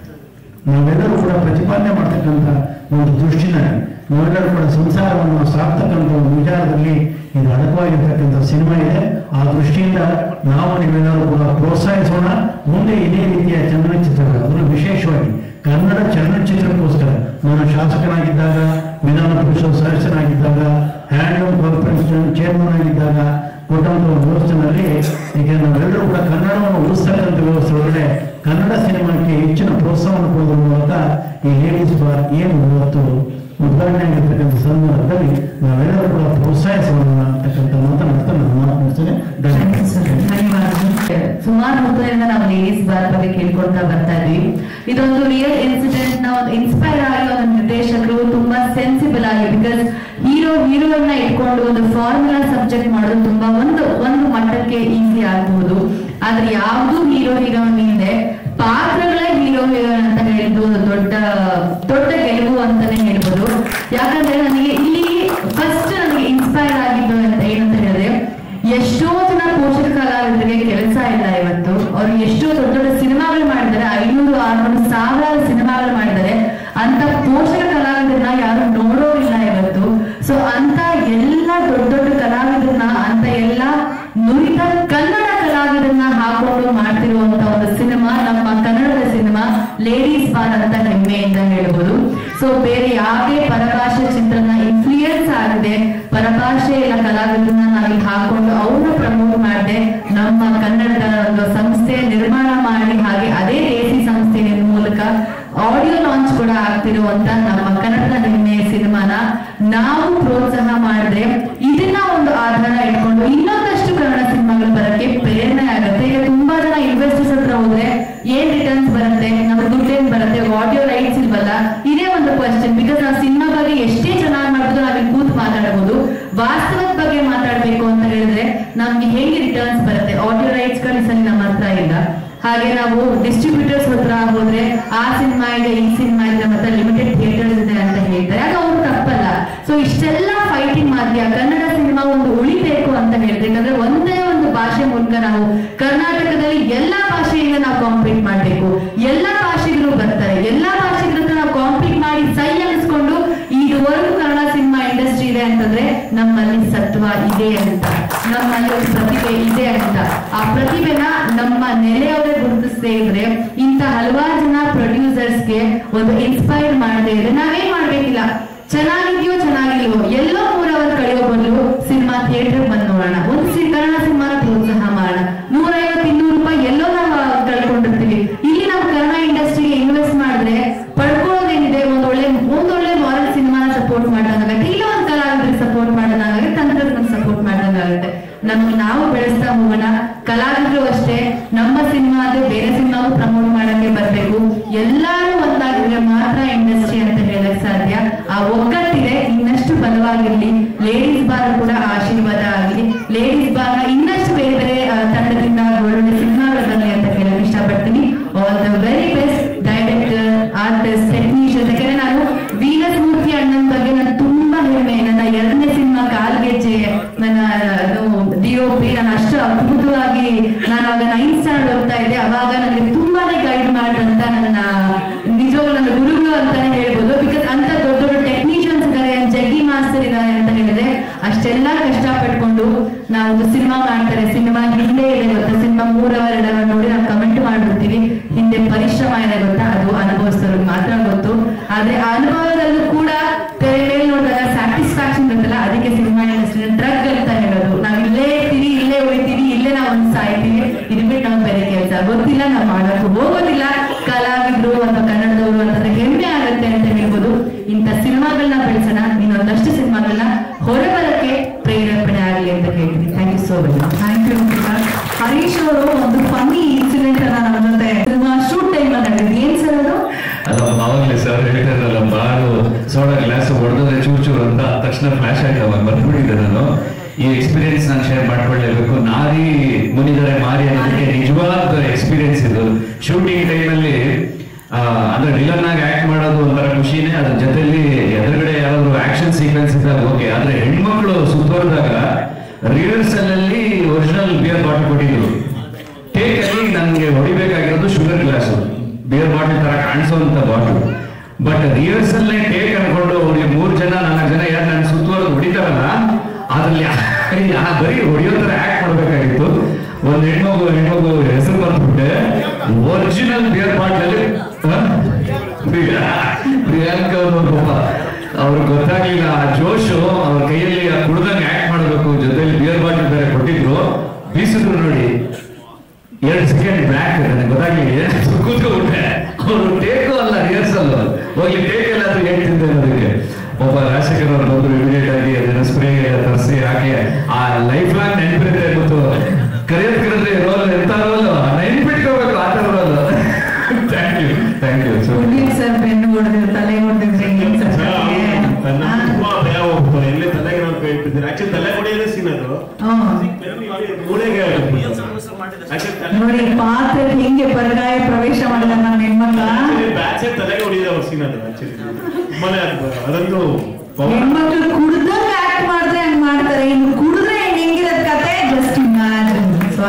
ನಾವೆಲ್ಲರೂ ಕೂಡ ಪ್ರತಿಪಾದನೆ ಮಾಡ್ತಕ್ಕಂಥ ಒಂದು ದೃಷ್ಟಿನಲ್ಲಿ ನಾವೆಲ್ಲರೂ ಕೂಡ ಸಂಸಾರವನ್ನು ಸಾಕ್ತಕ್ಕಂಥ ಒಂದು ವಿಚಾರದಲ್ಲಿ ಇದು ಅಡಕವಾಗಿರ್ತಕ್ಕಂಥ ಸಿನಿಮಾ ಇದೆ. ಆ ದೃಷ್ಟಿಯಿಂದ ನಾವು ನೀವೆಲ್ಲರೂ ಕೂಡ ಪ್ರೋತ್ಸಾಹಿಸೋಣ. ಮುಂದೆ ಇದೇ ರೀತಿಯ ಚಲನಚಿತ್ರಗಳು, ಅದರಲ್ಲೂ ವಿಶೇಷವಾಗಿ ಕನ್ನಡ ಚಲನಚಿತ್ರಕ್ಕೋಸ್ಕರ ನಾನು ಶಾಸಕನಾಗಿದ್ದಾಗ, ವಿಧಾನ ಪರಿಷತ್ ಸದಸ್ಯನಾಗಿದ್ದಾಗ, ಹ್ಯಾಂಡ್ಲೂಮ್ ಕಾರ್ಪೊರೇಷನ್ ಚೇರ್ಮನ್ ಆಗಿದ್ದಾಗ ಕೊಟ್ಟಂತ ವ್ಯವಸ್ಥೆನಲ್ಲಿ ಈಗ ನಾವೆಲ್ಲರೂ ಕೂಡ ಕನ್ನಡವನ್ನು ಉಳಿಸ್ತಕ್ಕಂಥ ವ್ಯವಸ್ಥೆ ಒಳಗಡೆ ಕನ್ನಡ ಸಿನಿಮಾಕ್ಕೆ ಹೆಚ್ಚಿನ ಪ್ರೋತ್ಸಾಹವನ್ನು ಕೊಡುವ ಮೂಲಕ ಈ ಲೇಡೀಸ್ ಬಾರ್ ಏನು ಇವತ್ತು ಉದ್ಘಾಟನೆ ಆಗಿರ್ತಕ್ಕಂಥ ಸಂದರ್ಭದಲ್ಲಿ ನಾವೆಲ್ಲರೂ ಕೂಡ ಪ್ರೋತ್ಸಾಹಿಸೋಣ ಅಂತಕ್ಕಂಥ ಮಾತನಾಡ್ತಾ ನಾನು ಮಾತನಾಡ್ತೇನೆ. ಸುಮಾರು ಹೊತ್ತಿನಿಂದ ನಾವು ಲೇಡೀಸ್ ಬಾರ್ ಬಗ್ಗೆ ಕೇಳ್ಕೊಳ್ತಾ ಬರ್ತಾ ಇದ್ವಿ. ಇದೊಂದು ರಿಯಲ್ ಇನ್ಸಿಡೆಂಟ್ ನ ಒಂದು ಇನ್ಸ್ಪೈರ್ ಆಗಿ ಒಂದು ನಿರ್ದೇಶಕರು ತುಂಬಾ ಸೆನ್ಸಿಬಲ್ ಆಗಿ, ಬಿಕಾಸ್ ಹೀರೋನ ಇಟ್ಕೊಂಡು ಒಂದು ಫಾರ್ಮುಲಾ ಸಬ್ಜೆಕ್ಟ್ ಮಾಡೋದು ತುಂಬಾ ಒಂದು ಮಟ್ಟಕ್ಕೆ ಈಸಿ ಆಗಬಹುದು. ಆದ್ರೆ ಯಾವ್ದು ಹೀರೋಯಿನ್ ಹಿಂದೆ ಪಾತ್ರಗಳ ಹೀರೋಯಿನ್ ಅಂತ ಹೇಳಿದ್ದು ದೊಡ್ಡ ಗೆಲುವು ಅಂತಾನೆ ಹೇಳ್ಬೋದು. ಯಾಕಂದ್ರೆ ನನಗೆ ಇಲ್ಲಿ ಫಸ್ಟ್ ನನಗೆ ಇನ್ಸ್ಪೈರ್ ಆಗಿ ಎಷ್ಟೋ ಜನ ಪೋಷಕ ಕಲಾವಿದರಿಗೆ ಕೆಲಸ ಇಲ್ಲ ಇವತ್ತು. ಅವ್ರು ಎಷ್ಟೋ ದೊಡ್ಡ ದೊಡ್ಡ ಸಿನಿಮಾಗಳು ಮಾಡಿದ್ದಾರೆ, 500, 600, 1000 ಸಿನಿಮಾಗಳು ಮಾಡಿದ್ದಾರೆ. ಅಂತ ಪೋಷಕ ಕಲಾವಿದರನ್ನ ಯಾರು ನೋಡೋರಿಲ್ಲ ಇವತ್ತು. ಸೊ ಅಂತ ಎಲ್ಲ ದೊಡ್ಡ ದೊಡ್ಡ ಕಲಾವಿದರನ್ನ, ಅಂತ ಎಲ್ಲ ನುರಿತ ಕನ್ನಡ ಕಲಾವಿದರನ್ನ ಹಾಕೊಂಡು ಮಾಡ್ತಿರುವಂತ ಒಂದು ಸಿನಿಮಾ ನಮ್ಮ ಕನ್ನಡದ ಸಿನಿಮಾ ಲೇಡೀಸ್ ಬಾರ್ ಅಂತ ಹೆಮ್ಮೆಯಿಂದ ಹೇಳ್ಬೋದು. ಸೊ ಬೇರೆ ಯಾವುದೇ ಪರಭಾಷೆ ಚಿತ್ರನ ಇನ್ಫ್ಲೂಯೆನ್ಸ್ ಆಗಿದೆ, ಪರಭಾಷೆ ಎಲ್ಲ ಕಲಾವಿದರನ್ನ ನಾವಿಲ್ಲಿ ಹಾಕೊಂಡು ಅವ್ರನ್ನ ಪ್ರಮೋಟ್ ಮಾಡಿದೆ ನಮ್ಮ ಕನ್ನಡದ ಒಂದು ಸಂಸ್ಥೆ ನಿರ್ಮಾಣ ಮಾಡಿ, ಹಾಗೆ ಅದೇ ದೇಸಿ ಸಂಸ್ಥೆ ಮೂಲಕ ಆಡಿಯೋ ಲಾಂಚ್ ಕೂಡ ಆಗ್ತಿರುವಂತ ನಮ್ಮ ಕನ್ನಡದ ಹೆಮ್ಮೆಯ ಸಿನಿಮಾನ ನಾವು ಪ್ರೋತ್ಸಾಹ ಮಾಡಿದ್ರೆ ಇದನ್ನ ಒಂದು ಆಧಾರ ಇಟ್ಕೊಂಡು ಇನ್ನೊಂದಷ್ಟು ಕನ್ನಡ ಸಿನಿಮಾಗಳು ಬರಕ್ಕೆ ಪ್ರೇರಣೆ ಆಗುತ್ತೆ. ಈಗ ತುಂಬಾ ಜನ ಇನ್ವೆಸ್ಟರ್ಸ್ ಹತ್ರ ಹೋದ್ರೆ ಏನ್ ರಿಟರ್ನ್ಸ್ ಬರುತ್ತೆ, ನಮ್ಗೆ ದುಡ್ಡೇನ್ ಬರುತ್ತೆ, ಆಡಿಯೋ ರೈಟ್ಸ್ ಇಲ್ವಲ್ಲ, ಇದೇ ಒಂದು ಕ್ವಶನ್. ಬಿಕಾಸ್ ನಾವು ಸಿನಿಮಾ ಬಗ್ಗೆ ಎಷ್ಟೇ ಚೆನ್ನಾಗಿ ಮಾಡ್ಬೋದು, ನಾವಿಲ್ಲಿ ಕೂತ್ ಮಾತಾಡಬಹುದು. ವಾಸ್ತವದ ಬಗ್ಗೆ ಮಾತಾಡ್ಬೇಕು ಅಂತ ಹೇಳಿದ್ರೆ ನಮ್ಗೆ ಹೇಗೆ ರಿಟರ್ನ್ಸ್ ಬರುತ್ತೆ, ಆಡಿಯೋ ರೈಟ್ಸ್ ಗಳು ಈ ಸಲ ನಮ್ಮ ಹತ್ರ ಇಲ್ಲ. ಹಾಗೆ ನಾವು ಡಿಸ್ಟ್ರಿಬ್ಯೂಟರ್ಸ್ ಹತ್ರ ಹೋದ್ರೆ ಆ ಸಿನಿಮಾ ಇದೆ, ಈ ಸಿನಿಮಾ ಇದೆ, ಮತ್ತೆ ಲಿಮಿಟೆಡ್ ಥಿಯೇಟರ್ಸ್ ಇದೆ ಅಂತ ಹೇಳ್ತಾರೆ. ಆಗ ಅವ್ರು ತಪ್ಪಲ್ಲ. ಸೊ ಇಷ್ಟೆಲ್ಲ ಫೈಟಿಂಗ್ ಮಧ್ಯ ಕನ್ನಡ ಸಿನಿಮಾ ಒಂದು ಉಳಿಬೇಕು ಅಂತ ಹೇಳಿದ್ರೆ, ಯಾಕಂದ್ರೆ ಒಂದೇ ಒಂದು ಭಾಷೆ ಮೂಲಕ ನಾವು ಕರ್ನಾಟಕದಲ್ಲಿ ಎಲ್ಲಾ ಭಾಷೆಯಿಂದ ನಾವು ಕಾಂಪೀಟ್ ಮಾಡ್ಬೇಕು. ಎಲ್ಲಾ ಭಾಷೆಗಳು ಬರ್ತಾರೆ, ಎಲ್ಲಾ ಭಾಷೆಗಳ ಹತ್ರ ನಾವು ಕಾಂಪೀಟ್ ಮಾಡಿ ಸೈ ಅನಿಸ್ಕೊಂಡು ಇದುವರೆಗೂ ಕನ್ನಡ ಸಿನಿಮಾ ಇಂಡಸ್ಟ್ರಿ ಇದೆ ಅಂತಂದ್ರೆ ನಮ್ಮಲ್ಲಿ ಸತ್ವ ಇದೆ ಅಂತ, ನಮ್ಮಲ್ಲಿ ಒಂದು ಪ್ರತಿಭೆ ಇದೆ ಅಂತ. ಆ ಪ್ರತಿಭೆನ ನಮ್ಮ ನೆಲೆಯವರೇ ಗುರುತಿಸದೇ ಇದ್ರೆ, ಇಂತ ಹಲವಾರು ಜನ ಪ್ರೊಡ್ಯೂಸರ್ಸ್ಗೆ ಒಂದು ಇನ್ಸ್ಪೈರ್ ಮಾಡದೇ ಇದ್ರೆ ನಾವೇನ್ ಮಾಡ್ಬೇಕಿಲ್ಲ. ಚೆನ್ನಾಗಿದ್ಯೋ ಚೆನ್ನಾಗಿಲ್ವೋ ಎಲ್ಲೋ 3 ಅವರ್ ಕಳೆಯೋ ಬದಲು ಸಿನಿಮಾ ಥಿಯೇಟರ್ ಬಂದ್ ನೋಡೋಣ, ಒಂದು ಕನ್ನಡ ಸಿನಿಮಾನ ಪ್ರೋತ್ಸಾಹ ಮಾಡೋಣ. 150-200 ರೂಪಾಯಿ ಎಲ್ಲೋ ನಾವು ಕಳ್ಕೊಂಡಿರ್ತೀವಿ. ಇಲ್ಲಿ ನಾವು ಕನ್ನಡ ಇಂಡಸ್ಟ್ರಿಗೆ ಇನ್ವೆಸ್ಟ್ ಮಾಡಿದ್ರೆ ಪಡ್ಕೊಳ್ಳೋದೇನಿದೆ, ಒಂದೊಳ್ಳೆ ಮಾರಲ್ ಸಿನಿಮಾನ ಸಪೋರ್ಟ್ ಮಾಡ್ದಂಗಾಗುತ್ತೆ, ಇಲ್ಲ ಒಂದು ಕಲಾವಿದರಿಗೆ ಸಪೋರ್ಟ್ ಮಾಡ್ದಂಗಾಗುತ್ತೆ, ತಂತ್ರಜ್ಞಾನ ಸಪೋರ್ಟ್ ಮಾಡ್ದಂಗಾಗುತ್ತೆ. ನಮ್ಗೆ ನಾವು ಬೆಳೆಸ್ತಾ ಹೋಗೋಣ. ಕಲಾವಿದರು ಅಷ್ಟೇ, ನಮ್ಮ ಸಿನಿಮಾ ಆದ್ರೆ ಬೇರೆ ಸಿನಿಮಾವು ಪ್ರಮೋಟ್ ಮಾಡಕ್ಕೆ ಬರ್ಬೇಕು. ಎಲ್ಲಾರು ಒಂದಾಗಿದ್ರೆ ಮಾತ್ರ ಇಂಡಸ್ಟ್ರಿ ಅಂತ ಹೇಳಕ್ ಸಾಧ್ಯ. ಆ ಒಗ್ಗಟ್ಟಿದೆ, ಇನ್ನಷ್ಟು ಬಲವಾಗಿರ್ಲಿ. ಲೇಡೀಸ್ ಬಾರ್ ಕೂಡ ಆಶೀರ್ವಾದ ಆಗಲಿ. ಲೇಡೀಸ್ ಬಾರ್ ಇನ್ನಷ್ಟು ಬೇರೆ ಬೇರೆ ತಂಡದಿಂದ ಒಳ್ಳೊಳ್ಳೆ ಸಿನಿಮಾಗಳು ಬರಲಿ ಅಂತ ಹೇಳಕ್ ಇಷ್ಟಪಡ್ತೀನಿ. All the very best director, artist, technician. ಯಾಕಂದ್ರೆ ನಾನು ವೀನಸ್ ಮೂರ್ತಿ ಅಣ್ಣನ ಬಗ್ಗೆ ನಾನು ತುಂಬಾ ಹೆಮ್ಮೆ. ನನ್ನ 2ನೇ ಸಿನಿಮಾ ಕಾಲ್ಗೆಜ್ಜೆ, ನನ್ನ DOP, ನಾನು ಅಷ್ಟು ಅದ್ಭುತವಾಗಿ ನಾನು ಆಗ 9th ಸ್ಟ್ಯಾಂಡರ್ಡ್ ಓದ್ತಾ ಇದ್ದೆ. ಅವಾಗ ನನಗೆ ತುಂಬಾನೇ ಗೈಡ್ ಮಾಡಿದಂತ ನನ್ನ ನಿಜವಾಗ್ಲೂ ನನ್ನ ಗುರುಗಳು ಅಂತಾನೆ ಹೇಳ್ಬೋದು. ಬಿಕಾಸ್ ಅಂತ ದೊಡ್ಡ ದೊಡ್ಡ ಟೆಕ್ನಿಷಿಯನ್ಸ್ ಇದ್ದಾರೆ, ಜಗ್ಗಿ ಮಾಸ್ಟರ್ ಇದ್ದಾರೆ ಅಂತ ಹೇಳಿದ್ರೆ ಅಷ್ಟೆಲ್ಲ ಕಷ್ಟಪಟ್ಕೊಂಡು ನಾವೊಂದು ಸಿನಿಮಾ ಮಾಡ್ತಾರೆ. ಸಿನಿಮಾ ಹಿಂದೆ ಇದೆ ಗೊತ್ತಾ, ಸಿನಿಮಾ 3 ಅವರ್ 2 ಅವರ್ ನೋಡಿ ನಾವು ಕಮೆಂಟ್ ಮಾಡ್ಬಿಡ್ತೀವಿ. ಹಿಂದೆ ಪರಿಶ್ರಮ ಇದೆ ಗೊತ್ತಾ, ಅದು ಅನುಭವಿಸೋರಿಗೆ ಮಾತ್ರ ಗೊತ್ತು. ಆದ್ರೆ ಆ ಅನುಭವದಲ್ಲೂ ಕೂಡ ತೆರೆ ಮೇಲೆ ನೋಡಿದಾಗ ಸ್ಯಾಟಿಸ್ಫ್ಯಾಕ್ಷನ್ ಇರುತ್ತಲ್ಲ, ಅದಕ್ಕೆ ಸಿನಿಮಾ ಇಂಡಸ್ಟ್ರಿ ಡ್ರಗ್ ಅಂತ ಹೇಳೋದು. ನಾವ್ ಇಲ್ಲೇ ಇರ್ತೀವಿ, ಇಲ್ಲೇ ಉಳಿತೀವಿ, ಇಲ್ಲೇ ನಾವು ಒಂದು ಸಾಯ್ತೀವಿ, ಇದು ಬಿಟ್ಟು ನಾವು ಬೇರೆ ಕೆಲಸ ಗೊತ್ತಿಲ್ಲ, ನಾವು ಮಾಡೋಕ್ಕೂ ಹೋಗೋದಿಲ್ಲ. ಕಲಾವಿದ್ರು ಅಥವಾ ಕನ್ನಡದವರು ಅಂತಂದ್ರೆ ಹೆಮ್ಮೆ ಆಗುತ್ತೆ ಅಂತ ಹೇಳ್ಬೋದು. ಇಂಥ ಸಿನಿಮಾಗಳನ್ನ ಬೆಳೆಸೋಣ, ಇನ್ನೊಂದಷ್ಟು ಸಿನಿಮಾಗಳನ್ನ ಹೊರಬರಕ್ಕೆ ಪ್ರೇರೇಪಣೆ ಆಗಲಿ ಅಂತ ಹೇಳ್ತೀನಿ. Thank you so much. Thank you. Harish ಅವರು ಒಂದು ಫನ್ನಿ ಇನ್ಸಿಡೆಂಟ್ ಅನ್ನ ನಮ್ಮ ಜೊತೆ ಶೂಟ್ ಟೈಮ್ ನಡೆದಿದೆ. ಏನ್ ಸರ್ ಅದು? ಅಲ್ಲ ಅವಾಗಲೇ ಸರ್ ಹೇಳ್ತಾ ಇರಲ್ಲ, ಬಾರು ಸೋಡಾ ಗ್ಲಾಸ್ ಹೊಡೆದ್ರೆ ಚೂರು ಅಂತ ತಕ್ಷಣ ಫ್ಲಾಶ್ ಆಗಿ ಅವಾಗ ಬರ್ಬಿಟ್ಟಿದ್ದೆ. ನಾನು ಈ ಎಕ್ಸ್ಪೀರಿಯನ್ಸ್ ನಾನು ಶೇರ್ ಮಾಡ್ಕೊಳ್ಳೇಬೇಕು. ನಾರಿ ಮುನಿದರೆ ಮಾರಿ ಅನ್ನೋದಕ್ಕೆ ನಿಜವಾದ ಎಕ್ಸ್ಪೀರಿಯನ್ಸ್ ಇದು. ಶೂಟಿಂಗ್ ಟೈಮಲ್ಲಿ ಅಂದ್ರೆ ವಿಲನ್ ಆಗಿ ಆಕ್ಟ್ ಮಾಡೋದು ಒಂಥರ ಖುಷಿನೇ, ಅದ್ರ ಜೊತೆಲಿ ಎದುರುಗಡೆ ಯಾರಾದ್ರೂ ಆಕ್ಷನ್ ಸೀಕ್ವೆನ್ಸ್ ಇದ್ದಾಗ ಓಕೆ. ಆದ್ರೆ ಹೆಣ್ಮಕ್ಳು ಸುತ್ತೋರಿದಾಗ ರಿಹರ್ಸಲ್ ಅಲ್ಲಿ ಒರಿಜಿನಲ್ ಬಿಯರ್ ಬಾಟಲ್ ಕೊಟ್ಟಿದ್ರು. ಟೇಕ್ ಅಲ್ಲಿ ನನ್ಗೆ ಹೊಡಿಬೇಕಾಗಿರೋದು ಶುಗರ್ ಗ್ಲಾಸ್, ಬಿಯರ್ ಬಾಟಲ್ ತರ ಕಾಣಿಸುವಂತ ಬಾಟಲ್. ಬಟ್ ರಿಹರ್ಸಲ್ ಟೇಕ್ ಅನ್ಕೊಂಡು ಅವ್ರಿಗೆ 3 ಜನ 4 ಜನ ಯಾರು ನನ್ನ ಸುತ್ತೋರು ಹೊಡಿತಾರಲ್ಲ, ಅದ್ರಲ್ಲಿ ಬರೀ ಹೊಡಿಯೋ ತರ ಆಕ್ಟ್ ಮಾಡ್ಬೇಕಾಗಿತ್ತು. ಒಂದ್ ಹೆಣ್ಮಗು ಹೆಸರು ಬಂದ್ಬಿಟ್ಟೆ, ಒರಿಜಿನಲ್ ಬಿಯರ್ ಬಾಟಲ್ ಪ್ರಿಯಾಂಕ ಪಾಪ ಅವ್ರಿಗೆ ಗೊತ್ತಾಗ್ಲಿಲ್ಲ ಆ ಜೋಶು. ಅವ್ರ ಕೈಯಲ್ಲಿ ಕುಡ್ದಂಗೆ ಆಕ್ಟ್ ಮಾಡಬೇಕು, ಜೊತೆಲಿ ಬಿಯರ್ ಬಾಟಲ್ ಬೇರೆ ಕೊಟ್ಟಿದ್ರು. ಬೀಸಿದ್ರು ನೋಡಿ, 2 ಸೆಕೆಂಡ್ ಬ್ಲ್ಯಾಕ್, ನನಗೆ ಗೊತ್ತಾಗ್ಲಿಲ್ಲ, ಕೂತ್ಕೊಂಡ್ಬಿಟ್ಟೆ. ಅವರು ಟೇಕು ಅಲ್ಲ ರಿಹರ್ಸಲ್, ಹೋಗ್ಲಿ ಟೇಕ್ ಎಲ್ಲಾದ್ರೂ ಹೇಳ್ತಿದ್ದೆ ಅನ್ನೋದಕ್ಕೆ. ಒಬ್ಬ ರಾಜಶೇಖರ್ ಅವ್ರು ಬಂದ್ರು, ಇಮಿಡಿಯೇಟ್ ಆಗಿ ಅದನ್ನ ಸ್ಪ್ರೇ ತರಿಸಿ ಹಾಕಿ ಆ ಲೈಫ್ ಲಾಂಗ್ ನೆನ್ಪಿರುತ್ತೆ. ಮತ್ತು ಕರಿಯರ್ ಕರೆದ್ರೆ ರೋಲ್ ಎಂತ ರೋಲ್ ನೆನ್ಪಿಟ್ಕೋಬೇಕು, ಆ ತರ ರೋಲ್. Thank you sir. ಬೆನ್ನು ಹೊಡೆದಿದ್ರು, ತಲೆ ಹೊಡೆದಿದ್ರೆ ತುಂಬಾ ಭಯ ಹೋಗ್ತಾರೆ. ಎಲ್ಲೇ ತಲೆಗೆ ನಾವು ಕೇಳ್ತಿದ್ದೀರಿ. ಆಕ್ಚುಲಿ ತಲೆ ಹೊಡೆಯೋದೇ ಸೀನ್ ಅದು. ನೋಡಿ ಪಾತ್ರೆ ಹಿಂಗೆ ಪರಗಾಯ ಪ್ರವೇಶ ಮಾಡಿದ ನಮ್ಮ ಹೆಣ್ಮಕ್ಳ ತಲೆಗೆ ಹೊಡೆಯೋದು ಅವ್ರ ಸೀನ್ ಅದು. ಆಕ್ಚುಲಿ ತುಂಬಾನೇ ಅದಂತೂ ಹೆಣ್ಮಕ್ಳು ಕುಡ್ದಂಗ ಆಕ್ಟ್ ಮಾಡಿದ್ರೆ ಹಂಗ್ ಮಾಡ್ತಾರೆ. ಇನ್ನು ಕುಡಿದ್ರೆ ಹೆಂಗಿರೋದ್ ಕತೆ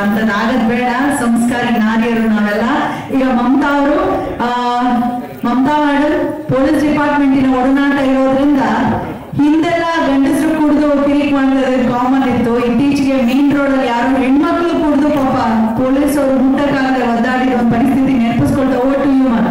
ಅಂತದ್ ಆಗದ್ ಬೇಡ, ಸಂಸ್ಕಾರಿ ನಾರಿಯರು ನಾವೆಲ್ಲ. ಈಗ ಮಮತಾ ಅವರು ಮಮತಾ ಮೇಡಮ್ ಪೊಲೀಸ್ ಡಿಪಾರ್ಟ್ಮೆಂಟಿನ ಒಡನಾಟ ಇರೋದ್ರಿಂದ ಹಿಂದೆಲ್ಲ ಗಂಡಸರು ಕುಡಿದು ಕಿರಿಕ್ ಮಾಡ್ತಾರೆ, ಕಾಮನ್ ಇತ್ತು. ಇತ್ತೀಚೆಗೆ ಮೇನ್ ರೋಡ್ ಅಲ್ಲಿ ಯಾರು ಹೆಣ್ಮಕ್ಳು ಕುಡಿದು ಪಾಪ ಪೊಲೀಸ್ ಅವರು ಮುಟ್ಟಕ್ಕಾಗದೆ ಒದ್ದಾಡಿದ ಒಂದು ಪರಿಸ್ಥಿತಿ ನೆನಪಿಸ್ಕೊಳ್ತಾ ಓಟು ಯು ಮೇಡಮ್.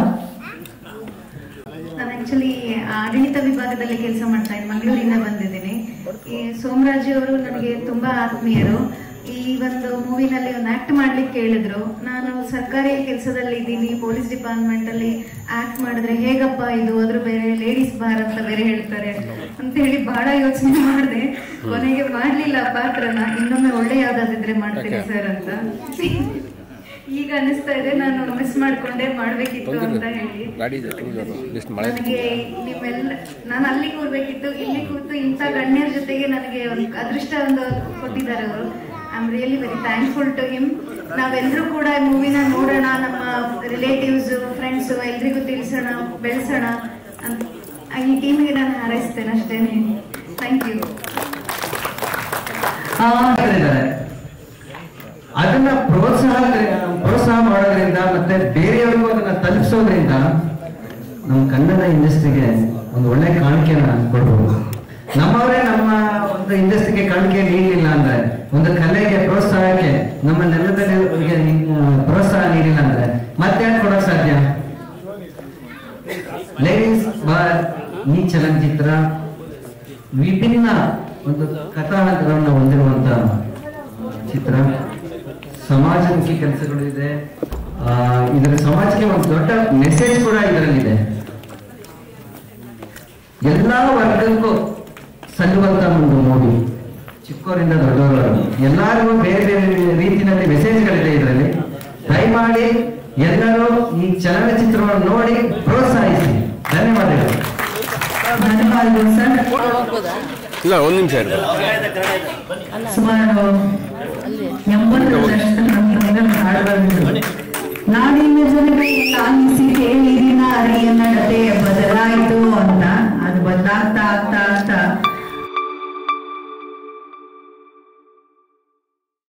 ನಾನು ಆಕ್ಚುಲಿ ಆಡಳಿತ ವಿಭಾಗದಲ್ಲಿ ಕೆಲಸ ಮಾಡ್ತಾ ಇದ್ದೀನಿ, ಮಂಗಳೂರಿಂದ ಬಂದಿದ್ದೀನಿ. ಈ ಸೋಮರಾಜ್ ಅವರು ನನಗೆ ತುಂಬಾ ಆತ್ಮೀಯರು. ಈ ಒಂದು ಮೂವಿನಲ್ಲಿ ಒಂದು ಆಕ್ಟ್ ಮಾಡ್ಲಿಕ್ಕೆ ಕೇಳಿದ್ರು. ನಾನು ಸರ್ಕಾರಿ ಕೆಲಸದಲ್ಲಿ ಇದ್ದೀನಿ, ಪೊಲೀಸ್ ಡಿಪಾರ್ಟ್ಮೆಂಟ್ ಅಲ್ಲಿ ಆಕ್ಟ್ ಮಾಡಿದ್ರೆ ಹೇಗಪ್ಪ ಇದು, ಅದ್ರ ಬೇರೆ ಲೇಡೀಸ್ ಬಾರ್ ಅಂತ ಬೇರೆ ಹೇಳ್ತಾರೆ ಅಂತ ಹೇಳಿ ಬಹಳ ಯೋಚನೆ ಮಾಡಿದೆ. ಕೊನೆಗೆ ಮಾಡ್ಲಿಲ್ಲ ಪಾತ್ರನ. ಇನ್ನೊಮ್ಮೆ ಒಳ್ಳೆ ಯಾವ್ದಾದಿದ್ರೆ ಮಾಡ್ತೀನಿ ಸರ್ ಅಂತ. ಈಗ ಅನಿಸ್ತಾ ಇದೆ ನಾನು ಮಿಸ್ ಮಾಡ್ಕೊಂಡೆ, ಮಾಡ್ಬೇಕಿತ್ತು ಅಂತ ಹೇಳಿ. ನನಗೆ ನಿಮ್ಮೆಲ್ಲ ನಾನು ಅಲ್ಲಿ ಕೂರ್ಬೇಕಿತ್ತು, ಇಲ್ಲಿ ಕೂತು ಇಂಥ ಗಣ್ಯರ ಜೊತೆಗೆ ನನಗೆ ಒಂದು ಅದೃಷ್ಟ ಒಂದು ಕೊಟ್ಟಿದ್ದಾರೆ ಅವರು. I am really very thankful to him. ನಾವೆಲ್ಲರೂ ಕೂಡ ಈ ಮೂವಿನ ನೋಡೋಣ, ನಮ್ಮ ರಿಲೇಟಿವ್ಸ್ ಫ್ರೆಂಡ್ಸ್ ಎಲ್ರಿಗೂ ತಿಳಿಸೋಣ, ಬೆಳೆಸೋಣ ಅಂತ ಈ ಟೀಮಿಗೆ ನಾನು ಹಾರೈಸ್ತೇನೆ ಅಷ್ಟೇನೆ. Thank you. ಅದನ್ನ ಪ್ರೋತ್ಸಾಹ ಮಾಡೋದ್ರಿಂದ ಮತ್ತೆ ಬೇರೆಯವ್ರಿಗೂ ಅದನ್ನ ತಲುಪಿಸೋದ್ರಿಂದ ನಮ್ಮ ಕನ್ನಡ ಇಂಡಸ್ಟ್ರಿಗೆ ಒಂದು ಒಳ್ಳೆ ಕಾಣಿಕೆನ ಕೊಡ್ಬೋದು. ನಮ್ಮವರೇ ನಮ್ಮ ಒಂದು ಇಂಡಸ್ಟ್ರಿಗೆ ಕಾಣಿಕೆ ನೀಡಲಿಲ್ಲ ಅಂದ್ರೆ, ಒಂದು ಕಲೆಗೆ ಪ್ರೋತ್ಸಾಹಕ್ಕೆ ನಮ್ಮ ನೆಲದಲ್ಲಿ ಪ್ರೋತ್ಸಾಹ ನೀಡಿಲ್ಲ ಅಂದ್ರೆ ಮತ್ತೆ ಯಾಕೆ ಕೊಡೋಕ್ ಸಾಧ್ಯ? ಲೇಡೀಸ್ ಬಾರ್ ಈ ಚಲನಚಿತ್ರ ವಿಭಿನ್ನ ಒಂದು ಕಥಾನಕರನ್ನು ಹೊಂದಿರುವಂತ ಚಿತ್ರ. ಸಮಾಜಮುಖಿ ಕೆಲಸಗಳು ಇದೆ, ಇದರ ಸಮಾಜಕ್ಕೆ ಒಂದು ದೊಡ್ಡ ಮೆಸೇಜ್ ಕೂಡ ಇದರಲ್ಲಿದೆ. ಎಲ್ಲಾ ವರ್ಗಕ್ಕೂ ಸಲ್ಲುವಂತ ಒಂದು ಮೂವಿ, ಚಿಕ್ಕವರಿಂದ ದೊಡ್ಡವರು ಎಲ್ಲರಿಗೂ ಬೇರೆ ಬೇರೆ ರೀತಿಯಲ್ಲಿ ಮೆಸೇಜ್ಗಳಿದೆ ಇದರಲ್ಲಿ. ದಯಮಾಡಿ ಎಲ್ಲರೂ ಈ ಚಲನಚಿತ್ರವನ್ನು ನೋಡಿ ಪ್ರೋತ್ಸಾಹಿಸಿ. ಧನ್ಯವಾದಗಳು. ಧನ್ಯವಾದಗಳು ಸರ್. ಇಲ್ಲ, ಒಂದು ನಿಮಿಷ ಸುಮಾರು 80 ವರ್ಷದ ಹಾಡುಗಳು. ನಾಡಿನ ಜನರಿಗೆ ಕಾಣಿಸಿ ಕೇಳಿದಿನ ಅರಿಯನ ಕತೆ ಬದಲಾಯಿತು ಅಂತ. ಅದು ಬದಲಾಗ್ತಾ ಆಗ್ತಾ ಆಗ್ತಾ